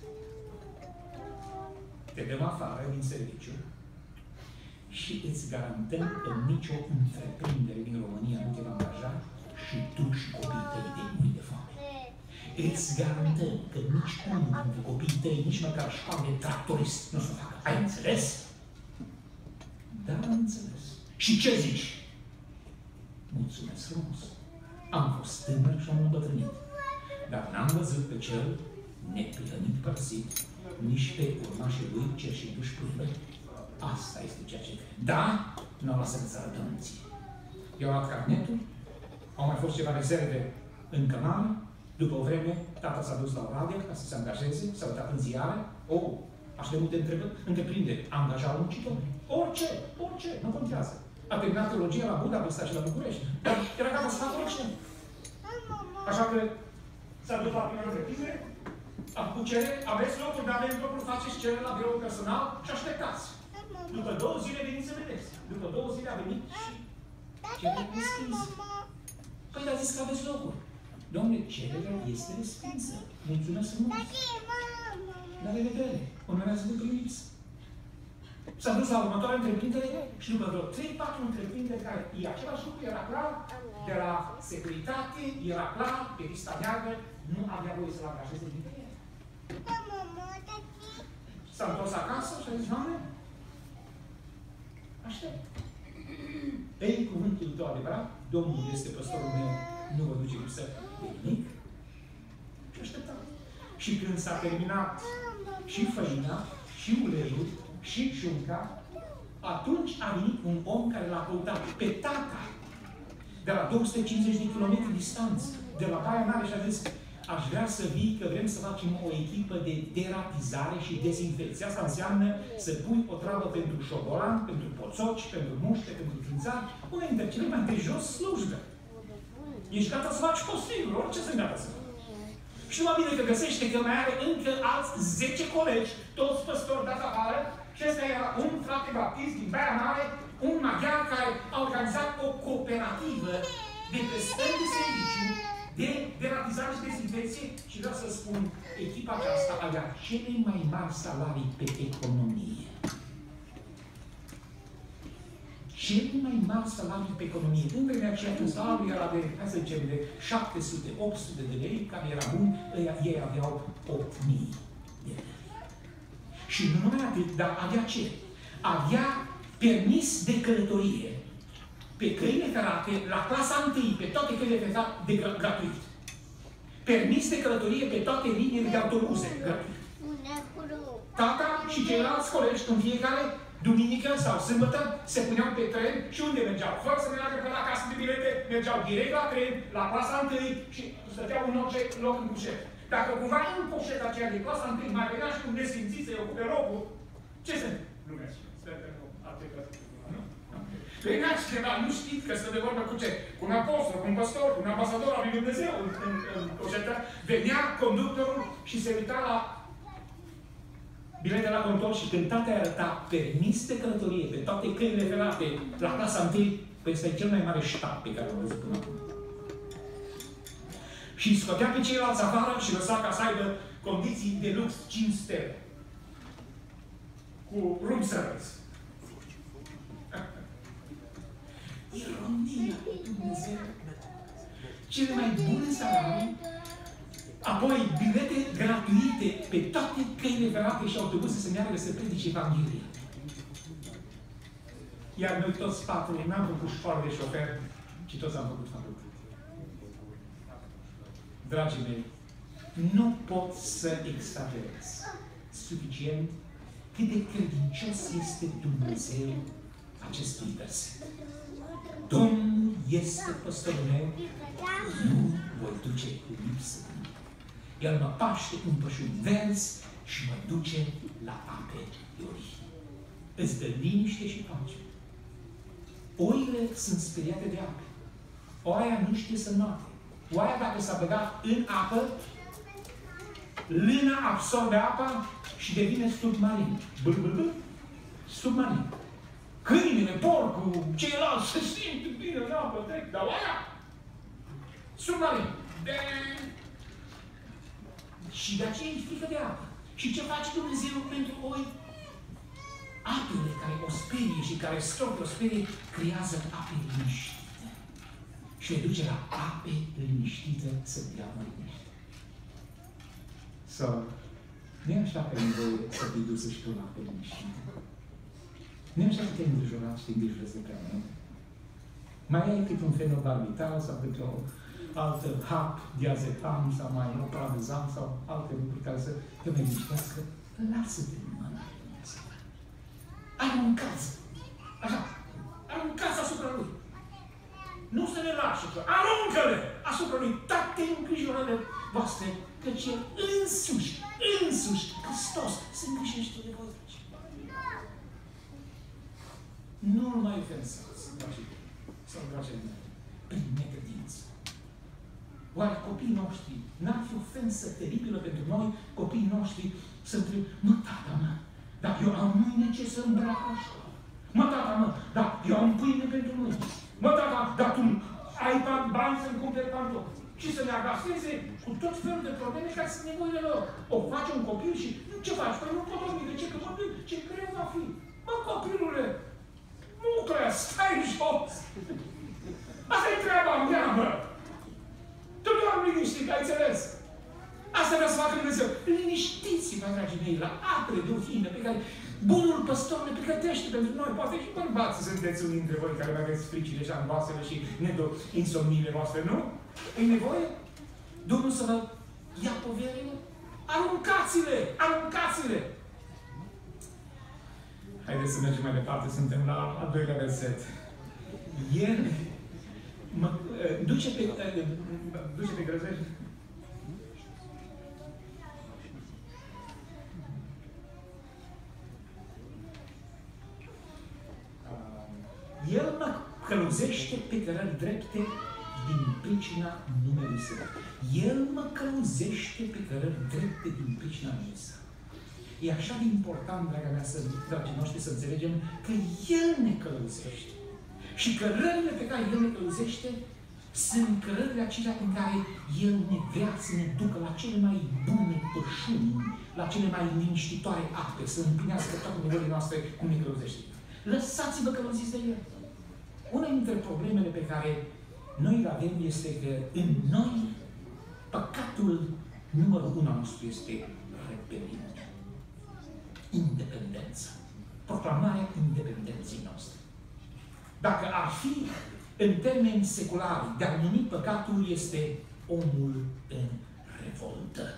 Speaker 1: Te dăm afară din serviciu și îți garantăm că nicio întreprindere din România nu te va angaja și tu și copiii tăi de muri de foame. Îți garantăm că nici unul dintre copiii tăi, nici măcar școală de tractorist nu o să facă. Ai înțeles? Da, am înțeles. Și ce zici? Mulțumesc frumos. Am fost tânăr și am îmbătrânit. Dar n-am văzut pe cel neprihănit părăsit, nici pe urmașii lui cerșindu-și pârlă. Asta este ceea ce cred. Da? Nu-au lăsat să arătăm ție. I-au luat carnetul, au mai fost ceva rezerve în cămară, după o vreme, tata s-a dus la o radio ca să se angajeze, s-a uitat în ziare, așa de multe întreprinderi, angajau muncitori. Orice, nu contează. A terminat teologia la Budapesta și la București, dar era gata să facă orice. Așa că s-a dus la prima întreprindere, a făcut cerere, aveți locuri, dar avem locuri, faceți cerere la biroul personal și așteptați. După 2 zile veniți să vedeți. După 2 zile a venit și cerere deschis. Păi, dar zis că aveți locuri. Dom'le, cererea este respinsă. Mulțumesc frumos. La revedere. Urmează de lipsă. S-a dus la următoarea întreprindere și după vreo 3-4 întreprinderi care e același lucru, era clar, de la securitate, era clar, pe lista neagră, nu avea voie să-l angajeze nicăieri. S-a întors acasă și a zis, Doamne, aștept. Ei, cuvântul tău adevărat, Domnul este păstorul meu, nu vă duce lipsă de nimic. Și așteptam. Și când s-a terminat și făina, și uleiul, și șunca, atunci a venit un om care l-a căutat pe tata de la 250 de kilometri distanță, de la Baia Mare, și a zis, aș vrea să vii, că vrem să facem o echipă de deratizare și dezinfecție. Asta înseamnă să pui o travă pentru șobolan, pentru poțoci, pentru muște, pentru țânțari, una dintre cele mai de jos slujbe. Ești gata să faci posibil, orice sunt gata să faci. Și numai bine că găsește că mai are încă alți 10 colegi, toți păstori dați afară, și ăsta era un frate baptist din Baia Mare, un maghiar care a organizat o cooperativă de prestări de serviciu, de deratizare și dezinfecție, și vreau să spun, echipa aceasta avea cele mai mari salarii pe economie. Cele mai mari salarii pe economie. În vremea aceea, când salariul era de, hai să zicem, de 700-800 de lei, care era bun, ei aveau 8.000 de lei. Și nu numai atât, dar avea ce? Avea permis de călătorie pe căile ferate, la clasa 1, pe toate căile ferate, gratuit. Permis de călătorie pe toate liniile de autobuze, gratuit. Tata și ceilalți colegi, în fiecare duminică sau sâmbătă, se puneau pe tren și unde mergeau? Fără să meargă pe la casă de bilete, mergeau direct la tren, la clasa 1 și stăteau în orice loc în cușetă. Dacă cumva în poșeta aceea de clasa 1 mai venea și un nesfințit să-i ocupe locul, ce se întâmplă? Lumea și sper că nu ar trebui să nu? Venea cineva, nu știți că stă de vorbă cu ce? Cu un apostol, cu un păstor, cu un ambasador al lui Dumnezeu în poșetă. Venea conductorul și se uita la bilete la contor și când tata arăta permis de călătorie pe toate căile ferate la clasa 1, păi ăsta e cel mai mare ștab pe care l-am văzut până acum. Și scotea pe ceilalți afară și lăsa ca să aibă condiții de lux 5 stele. Cu room service. Ironia lui Dumnezeu. Cele mai bune salarii, apoi bilete gratuite pe toate căile ferate și autobuse să meargă să predice Evanghelia. Iar noi toți patru n-am făcut școală de șofer, ci toți am făcut facultate. Dragii mei, nu pot să exagerez suficient cât de credincios este Dumnezeu acestui verset. Domnul este păstorul meu, nu voi duce lipsă. El mă paște în pășuni verzi și mă duce la ape de orihine. Îți dă liniște și pace. Oile sunt speriate de apă. Oaia nu știe să noate. Oaia, dacă s-a băgat în apă, lâna absorbe apa și devine submarin. Submarin. Câinele, porcul, ceilalți se simt bine în apă, trec, dar oaia, submarin. Și de aceea îi frică de apă. Și ce face Dumnezeu pentru oi? Apele care o sperie și care stop o sperie, creează ape liniștite. Și le duce la ape liniștite să dea mai liniște. Sau, nu e așa că e nevoie să fii dusă și tu la ape liniștite. Nu e așa că te-ai îngrijorat și te îngrijorezi de prea mult. Mai ai cât un fenobarbital sau cât o altă hap, diazepam sau mai o plavuzam sau alte lucruri care să te mai liniștească. Lasă-te în mâna lui Dumnezeu. Ai un caz. Așa. Ai un caz asupra lui. Nu se le lași, aruncă-le asupra lui toate îngrijorările voastre, căci El însuși, Hristos, se îngrijește de voi. Nu-L mai ofensați, dragii sau dragii mei, prin necredință. Oare copiii noștri n-ar fi ofensă teribilă pentru noi, copiii noștri, să întreb, mă, tata, mă, dar eu am mâine ce să îmbrac la școală. Mă, tata, mă, dar eu am pâine pentru mâine. Mă, tata, dar tu ai bani să-mi cumperi pantofi. și să ne agaseze cu tot felul de probleme care sunt nevoile lor. O face un copil și ce faci? Păi nu pot dormi. De ce? Că copil, ce greu va fi. Mă, copilule, nu crezi, stai jos. Asta e treaba mea, mă. Tu doar liniștit, ai înțeles? Asta vrea să facă Dumnezeu. Liniștiți-vă, dragii mei, la apele de ohină pe care bunul păstor ne pregătește pentru noi. Poate și bărbați sunteți unii dintre voi care aveți fricile și angoasele și insomniile voastre, nu? E nevoie Domnul să vă ia poverile? Aruncați-le! Aruncați-le! Haideți să mergem mai departe. Suntem la al doilea verset. El duce pe grăzești. El mă călăuzește pe cărări drepte din pricina numelui Său. El mă călăuzește pe cărări drepte din pricina numelui Său. E așa de important, dragii noștri, să înțelegem că El ne călăuzește. Și cărările pe care El ne călăuzește sunt cărările acelea în care El ne vrea să ne ducă la cele mai bune pășuni, la cele mai liniștitoare ape, să împlinească toate nevoile noastre cum ne călăuzește. Lăsați-vă călăuziți de El. Una dintre problemele pe care noi le avem este că în noi păcatul numărul 1 al nostru este rebeliune. Independență. Proclamarea independenței noastre. Dacă ar fi în termeni seculari de a numi păcatul, este omul în revoltă.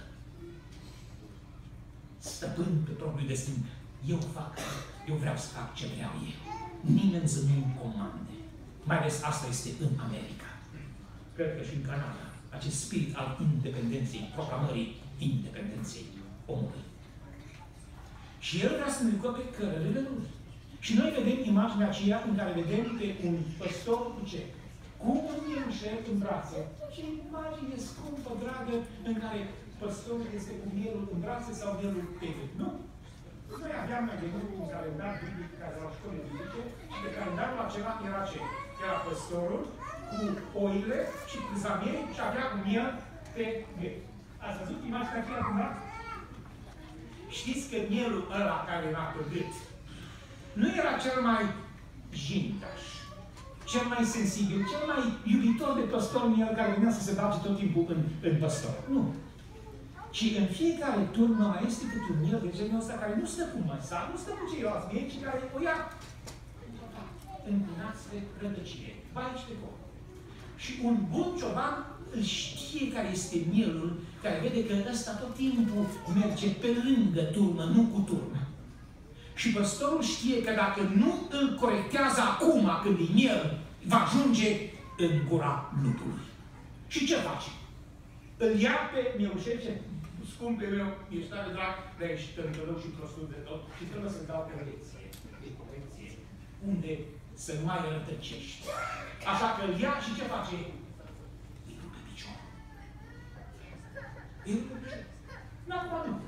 Speaker 1: Stăpân pe propriul destin. Eu vreau să fac ce vreau eu. Nimeni să nu-mi comande. Mai ales asta este în America. Cred că și în Canada. Acest spirit al independenței, proclamării independenței omului. Și el vrea să ne ducă pe cărările lui. Și noi vedem imaginea aceea în care vedem pe un păstor cu ce? Cu un mielușel în brațe. Ce imagine scumpă, dragă, în care păstorul este cu mielul în brațe sau mielul pe gât. Nu? Noi aveam mai de mult un calendar biblic care la școli biblice și de calendarul acela era ce? Era păstorul cu oile și cu zamiei și avea un miel pe gât. Ați văzut imaginea aceea cumva? Știți că mielul ăla care era pe gât nu era cel mai jintaș, cel mai sensibil, cel mai iubitor de păstor miel care venea să se bage tot timpul în păstor. Nu. Și în fiecare turnă mai este cât un miel de genul ăsta care nu stă cu măsa, nu stă cu ceilalți miei, ci care o ia înclinați de rădăcine, ba aici de acolo. Și un bun cioban îl știe care este mielul, care vede că ăsta tot timpul merge pe lângă turnă, nu cu turnă. Și păstorul știe că dacă nu îl corectează acum, când e miel, va ajunge în gura lupului. Și ce face? Îl ia pe mielușel ce scumpe meu, ești tare drag, dar ești târgălău și prostul de tot și trebuie să-mi dau corecție. De corecție. Unde să nu mai rătăcești. Așa că îl ia și ce face? Îi rupe piciorul. Îi rupe piciorul. N-acum nu.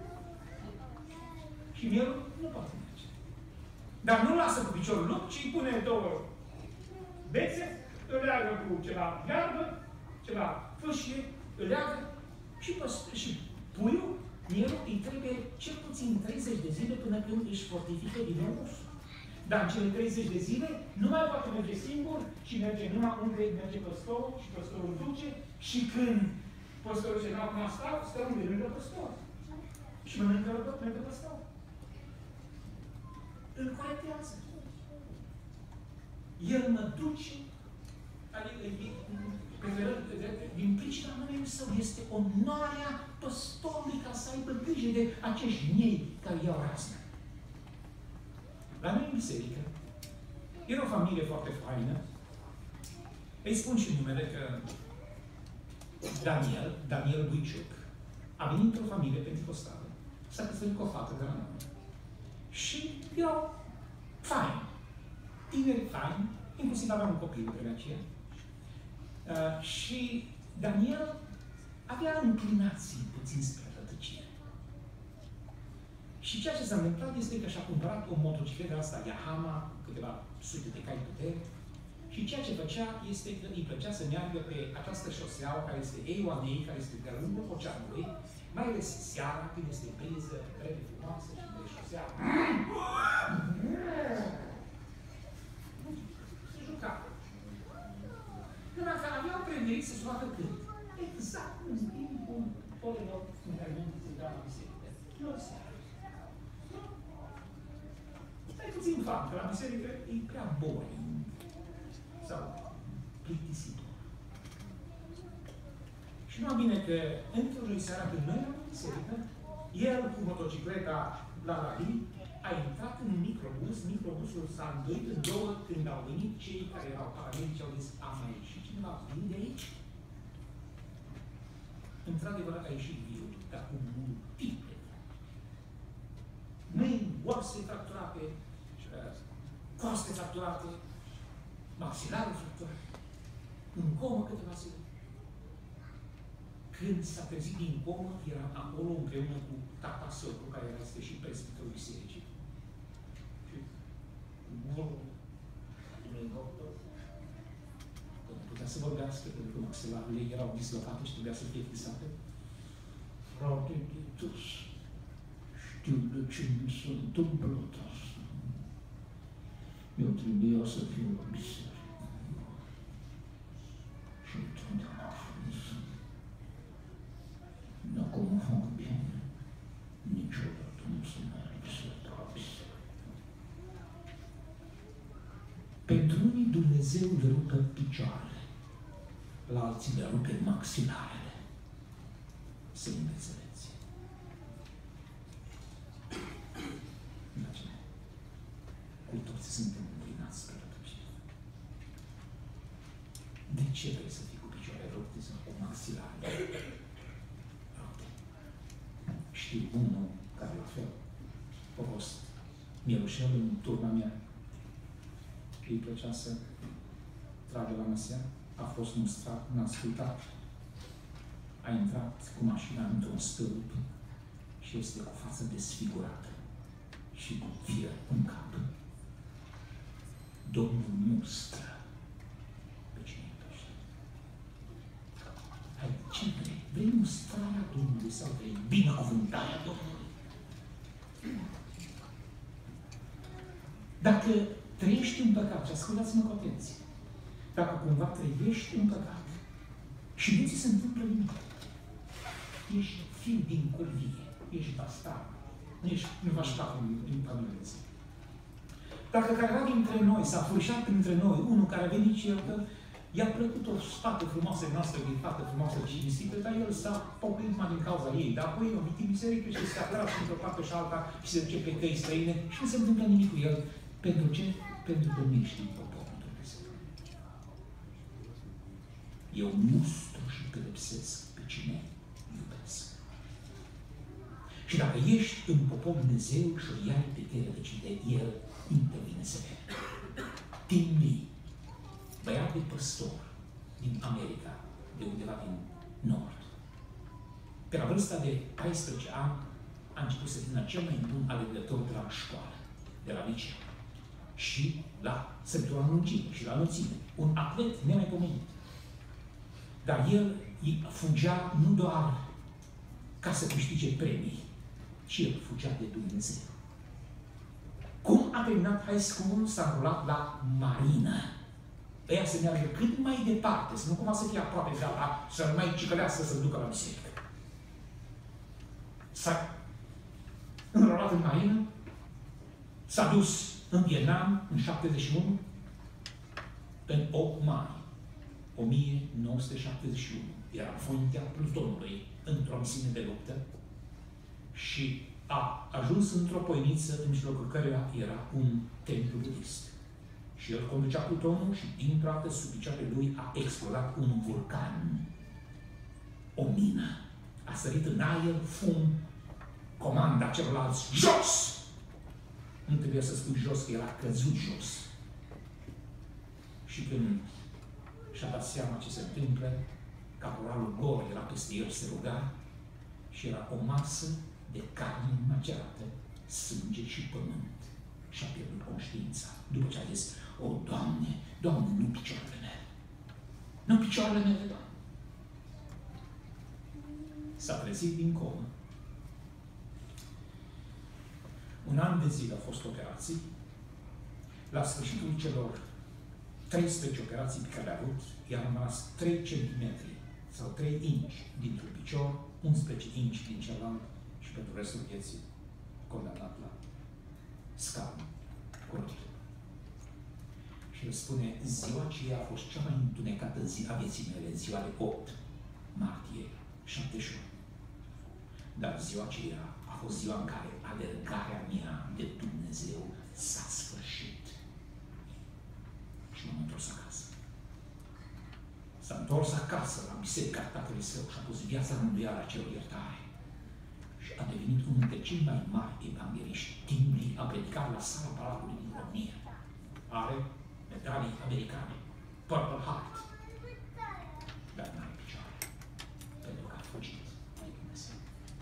Speaker 1: Și mielul nu poate merge. Dar nu lasă cu piciorul lup, ci îi pune două bețe, îl leagă cu ceva iarbă, ceva fâșie, îl leagă și puiul, mielul, îi trebuie cel puțin 30 de zile până când își fortifică din nou musul. Dar în cele 30 de zile nu mai poate merge singur și merge numai unde merge păstorul și păstorul duce și când păstorul zice, acum stau, stă unde lângă păstor. Și mănâncă lângă păstor. Îl corectează. El mă duce, din pricina numelui Său, este onoarea păstorului ca să aibă grijă de acești miei care iau razna. La noi în biserică, era o familie foarte faină. Îi spun și numele că Daniel Buiciuc, a venit într-o familie pentecostală. S-a căsătorit cu o fată de la noi. Și erau faini. Tineri faini, inclusiv aveam un copil în vremea aceea. Și Daniel avea înclinații puțin spre rătăcire. Și ceea ce s-a întâmplat este că și-a cumpărat o motocicletă asta, Yamaha, câteva sute de cai putere, Și ceea ce făcea este că îi plăcea să meargă pe această șoseaua care este Eiuanei, care este de-a lungul oceanului, mai ales seara, când este priză, vreme frumoasă și de șosea. Se juca. Când aveau pregătit să se facă cânt. Exact în timpul orelor în care nu se dea la biserică. Nu o seară. Stai puțin fac, că la biserică e prea boring. Sau plictisitor. Și nu bine că într-o zi seara când noi eram în biserică, el cu motocicleta la Rahi a intrat în microbus, microbusul s-a îndoit în două când au venit cei care erau paramedici, au zis, a mai ieșit cineva vin de aici? Într-adevăr a ieșit viu, dar cu multiple. Mâini, oase fracturate, coaste fracturate, maxilarul fracturat, în comă câteva zile. Când s-a trezit din comă, era acolo împreună cu tata său, cu care este și prezbiterul bisericii. Și morul unui doctor, că nu putea să vorbească, pentru că maxilarele erau dislocate și trebuia să fie fixate. Frate Titus, știu de ce mi se întâmplă asta. Eu trebuia să fiu la biserică. Și întotdeauna a fost. Dacă mă fac bine, niciodată nu se merg să la biserică. Pentru unii Dumnezeu le rupe picioarele, la alții le rupe maxilarele. Să învețeleți. Cu toți suntem înclinați spre rătăcire. De ce vrei să fii cu picioare rupte sau cu maxilare rupte? Știu unul care la fel a fost mielușel în turma mea. Îi plăcea să trage la măsea, a fost mustrat, n-a ascultat. A intrat cu mașina într-un stâlp și este cu față desfigurată și cu fier în cap. Domnul mustră pe cine iubește. Hai, ce vrei? Vrei mustrarea Domnului sau vrei binecuvântarea Domnului? Dacă trăiești în păcat, și ascultați-mă cu atenție, dacă cumva trăiești în păcat și nu ți se întâmplă nimic, ești fiu din curvie, ești bastard, nu ești vaștat în familie. Dacă careva dintre noi s-a furișat printre noi, unul care a venit și el că i-a plăcut o fată frumoasă noastră, din fată frumoasă și cinstită, dar el s-a pocăit numai din cauza ei. Dar apoi a venit în biserică și se apărat și într-o parte și alta și se duce pe căi străine și nu se întâmplă nimic cu el. Pentru ce? Pentru că nu ești din poporul Dumnezeu. Eu mustru și pedepsesc pe cine iubesc. Și dacă ești în poporul Dumnezeu și o iai pe care decide el, intervine sever. Tim Lee, băiat de păstor din America, de undeva din nord. Pe la vârsta de 14 ani a început să vină cel mai bun alergător de la școală, de la liceu. Și la săritura lungime și la înălțime. Un atlet nemaipomenit. Dar el fugea nu doar ca să câștige premii, ci el fugea de Dumnezeu. Cum a terminat high school, s-a înrolat la marină. Ăia să meargă cât mai departe, să nu cumva să fie aproape gata, să nu mai cicălească să-l ducă la biserică. S-a înrolat în marină, s-a dus în Vietnam în 71, în 8 mai 1971. Era fruntea Plutonului într-o misiune de luptă și a ajuns într-o poieniță în mijlocul căreia era un templu budist. Și el conducea Plutonul și dintr-o dată sub picioarele lui a explodat un vulcan. O mină. A sărit în aer, fum, comanda celorlalți, jos! Nu trebuie să spui jos, că era căzut jos. Și când și-a dat seama ce se întâmplă, caporalul Gor era peste el, se ruga și era o masă de carne macerată, sânge și pământ. și-a pierdut conștiința. După ce a zis, o, Doamne, Doamne, nu picioarele mele. Nu picioarele mele, Doamne. S-a trezit din comă. Un an de zile au fost operații. La sfârșitul celor 13 operații pe care le-a avut, i-a rămas 3 cm sau 3 inci dintr-un picior, 11 inci din celălalt și pentru restul vieții condamnat la scaun curățit. Și el spune, ziua aceea a fost cea mai întunecată zi a vieții mele, ziua de 8 martie 71. Dar ziua aceea a fost ziua în care alergarea mea de Dumnezeu s-a sfârșit. Și m-am întors acasă. S-a întors acasă la biserica tatălui său și a pus viața în îndoială a celor iertare. Și a devenit unul dintre cei mai mari evangeliști timpii, a predicat la sala Palatului din România. Are medalii americane, Purple Heart. Dar n-are picioare, pentru că a fugit de Dumnezeu.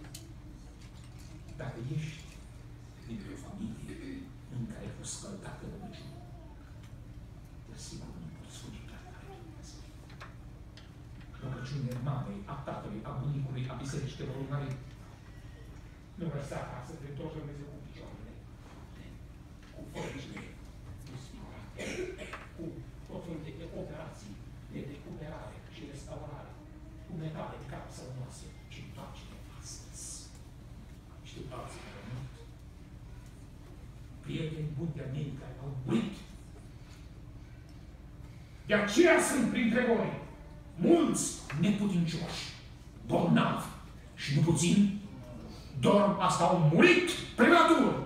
Speaker 1: Dacă ești dintr-o familie în care ai fost scăldată de rugăciune, sigur nu poți fugi prea tare de Dumnezeu. Rugăciunile mamei, a tatălui, a bunicului, a bisericii de urmări, nu vă sta acasă, de tot Dumnezeu cu picioarele, cu făricile, cu tot felul de operații de recuperare și restaurare, cu metale de cap sănătoase și întoarcere astăzi. Știu alții care au murit. Prieteni buni de-a mei care au murit. De aceea sunt printre voi mulți neputincioși, bolnavi și nu puțin dorm, asta au murit prematur.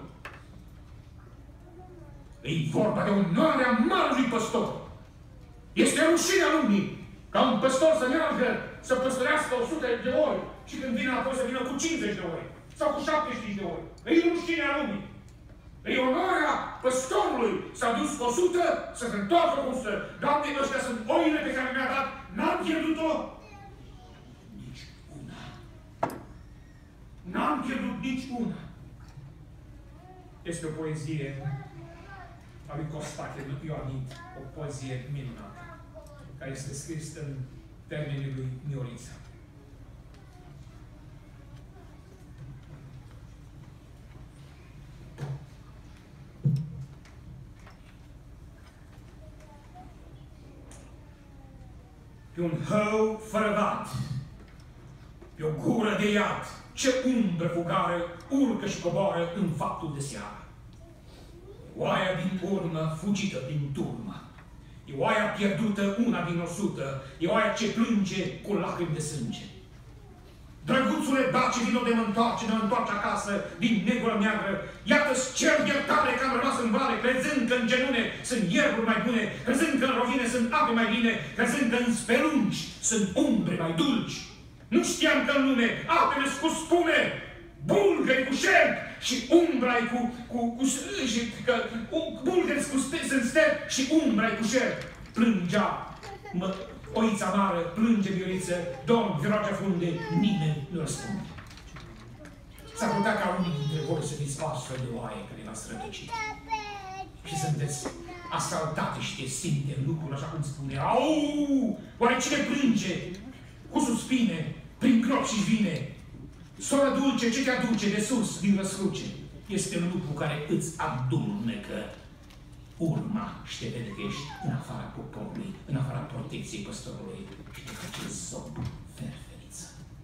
Speaker 1: E vorba de onoarea marelui păstor. Este rușinea lumii ca un păstor să meargă să păstorească 100 de ori și când vine apoi să vină cu 50 de ori sau cu 75 de ori. E rușinea lumii. E onoarea păstorului. S-a dus cu 100 să se întoarcă cu 100. Doamne, ăștia sunt oile pe care mi-a dat. N-am pierdut-o nici una. N-am pierdut nici una. Este o poezie a lui Costache, Ioanid, o poezie minunată, care este scrisă în termenii lui Miorița. Pe un hău fără vat, pe o gură de iad, ce umbră fugare urcă și coboară în faptul de seară. Oaia din urmă, fugită din turmă. E oaia pierdută, una din 100. E oaia ce plânge cu lacrimi de sânge. Drăguțule, daci, vino de mă întoarce acasă din negură neagră. Iată-ți cer iertare că am rămas în vale, crezând că în genune sunt ierburi mai bune, crezând că în rovine sunt ape mai bine, crezând că în spelungi sunt umbre mai dulci. Nu știam că în lume apele cu spume, bulgări cu șerp și umbra-i bulgări sunt ster și umbra-i cu șerp. Plângea oița mare, plânge Vioriță, domn, virogea funde, nimeni nu răspunde. S-ar putea ca unii dintre voi să fiți astfel de oaie care v-a strădăcit. Și sunteți asaltate și te simte în lucrul așa cum spune. Au! Oare cine plânge cu suspine, prin crop și vine? Soră dulce, ce te aduce de sus din răscruce? Este un lucru care îți adulmecă urma și te vede că ești în afara poporului, în afara protecției păstorului și te face zob, ferferiță.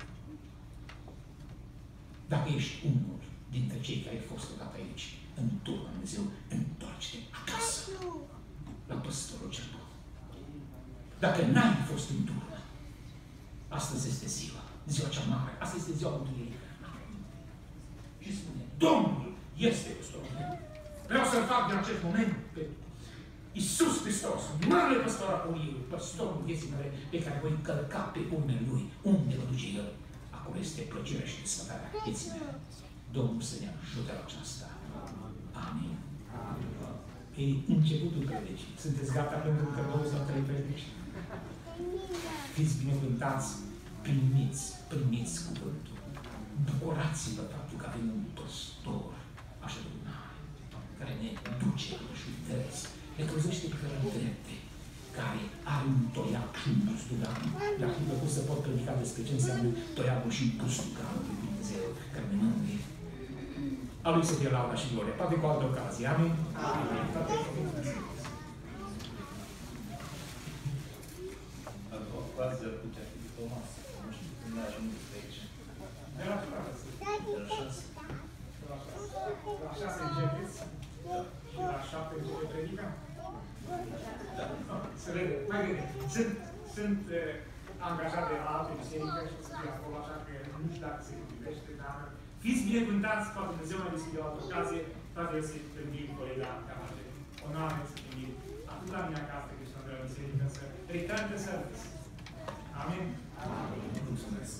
Speaker 1: Dacă ești unul dintre cei care ai fost odată aici, în turma Dumnezeu, întoarce-te acasă, la păstorul cel bun. Dacă n-ai fost în turmă, astăzi este ziua cea mare, asta este ziua mântuirii. Și spune, Domnul este păstorul meu. Vreau să-L fac din acest moment pe Iisus Hristos, marele păstor al Unirii, păstorul vieții mele, pe care voi călca pe urmele Lui. Unde mă duce El? Acolo este plăcerea și desfătarea vieții mele. Domnul să ne ajute la aceasta. Amin. E începutul predicii. Sunteți gata pentru încă 2 sau 3 predici? Fiți binecuvântați, primiți cuvântul. Bucurați-vă faptul că avem un păstor așa de mare, care ne duce și vezi, ne trezește fără drepte, care are un toiac și un bustugan. Dar fi plăcut să pot predica despre ce înseamnă toiacul și bustuganul lui Dumnezeu, care ne mângâie. A Lui să fie lauda și gloria. Poate cu altă ocazie. Amin? Amin.
Speaker 2: O ocazie ar putea fi Tomas. Nu știu cum ne ajunge pe aici.
Speaker 1: De la ce vreau să
Speaker 2: De la 6.
Speaker 1: La 6 începeți? Și la 7 începe predica? Să vedem. Mai bine. Sunt angajat de la alte biserică și să fie acolo, așa că nu știu dacă se potrivește, dar fiți binecuvântați, poate Dumnezeu mai deschide o altă ocazie, toate eu să-i prândim colega care are onoare să primim atât la mine acasă, cât și la de la biserică, să return the service. Amin? Amin. Mulțumesc.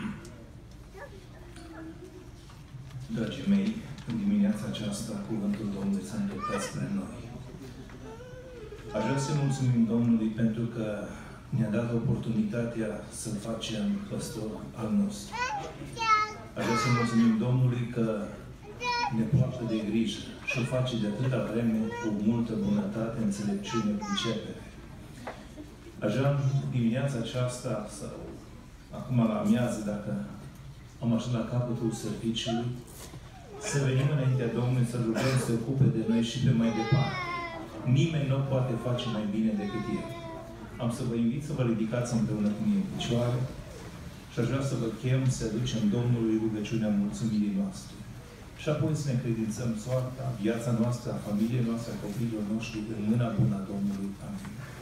Speaker 3: Dragii mei, în dimineața aceasta, cuvântul Domnului s-a îndreptat spre noi. Aș vrea să mulțumim Domnului pentru că ne-a dat oportunitatea să facem păstor al nostru. Aș vrea să mulțumim Domnului că ne poartă de grijă și o face de atâta vreme cu multă bunătate, înțelepciune, pricepere. Aș vrea dimineața aceasta, sau acum la amiază, dacă am ajuns la capătul serviciului, să venim înaintea Domnului, să rugăm să se ocupe de noi și pe mai departe. Nimeni nu poate face mai bine decât El. Am să vă invit să vă ridicați împreună cu mine în picioare și aș vrea să vă chem să aducem Domnului rugăciunea mulțumirii noastre. Și apoi să ne credințăm soarta, viața noastră, a familiei noastre, a copiilor noștri în mâna bună a Domnului. Amin.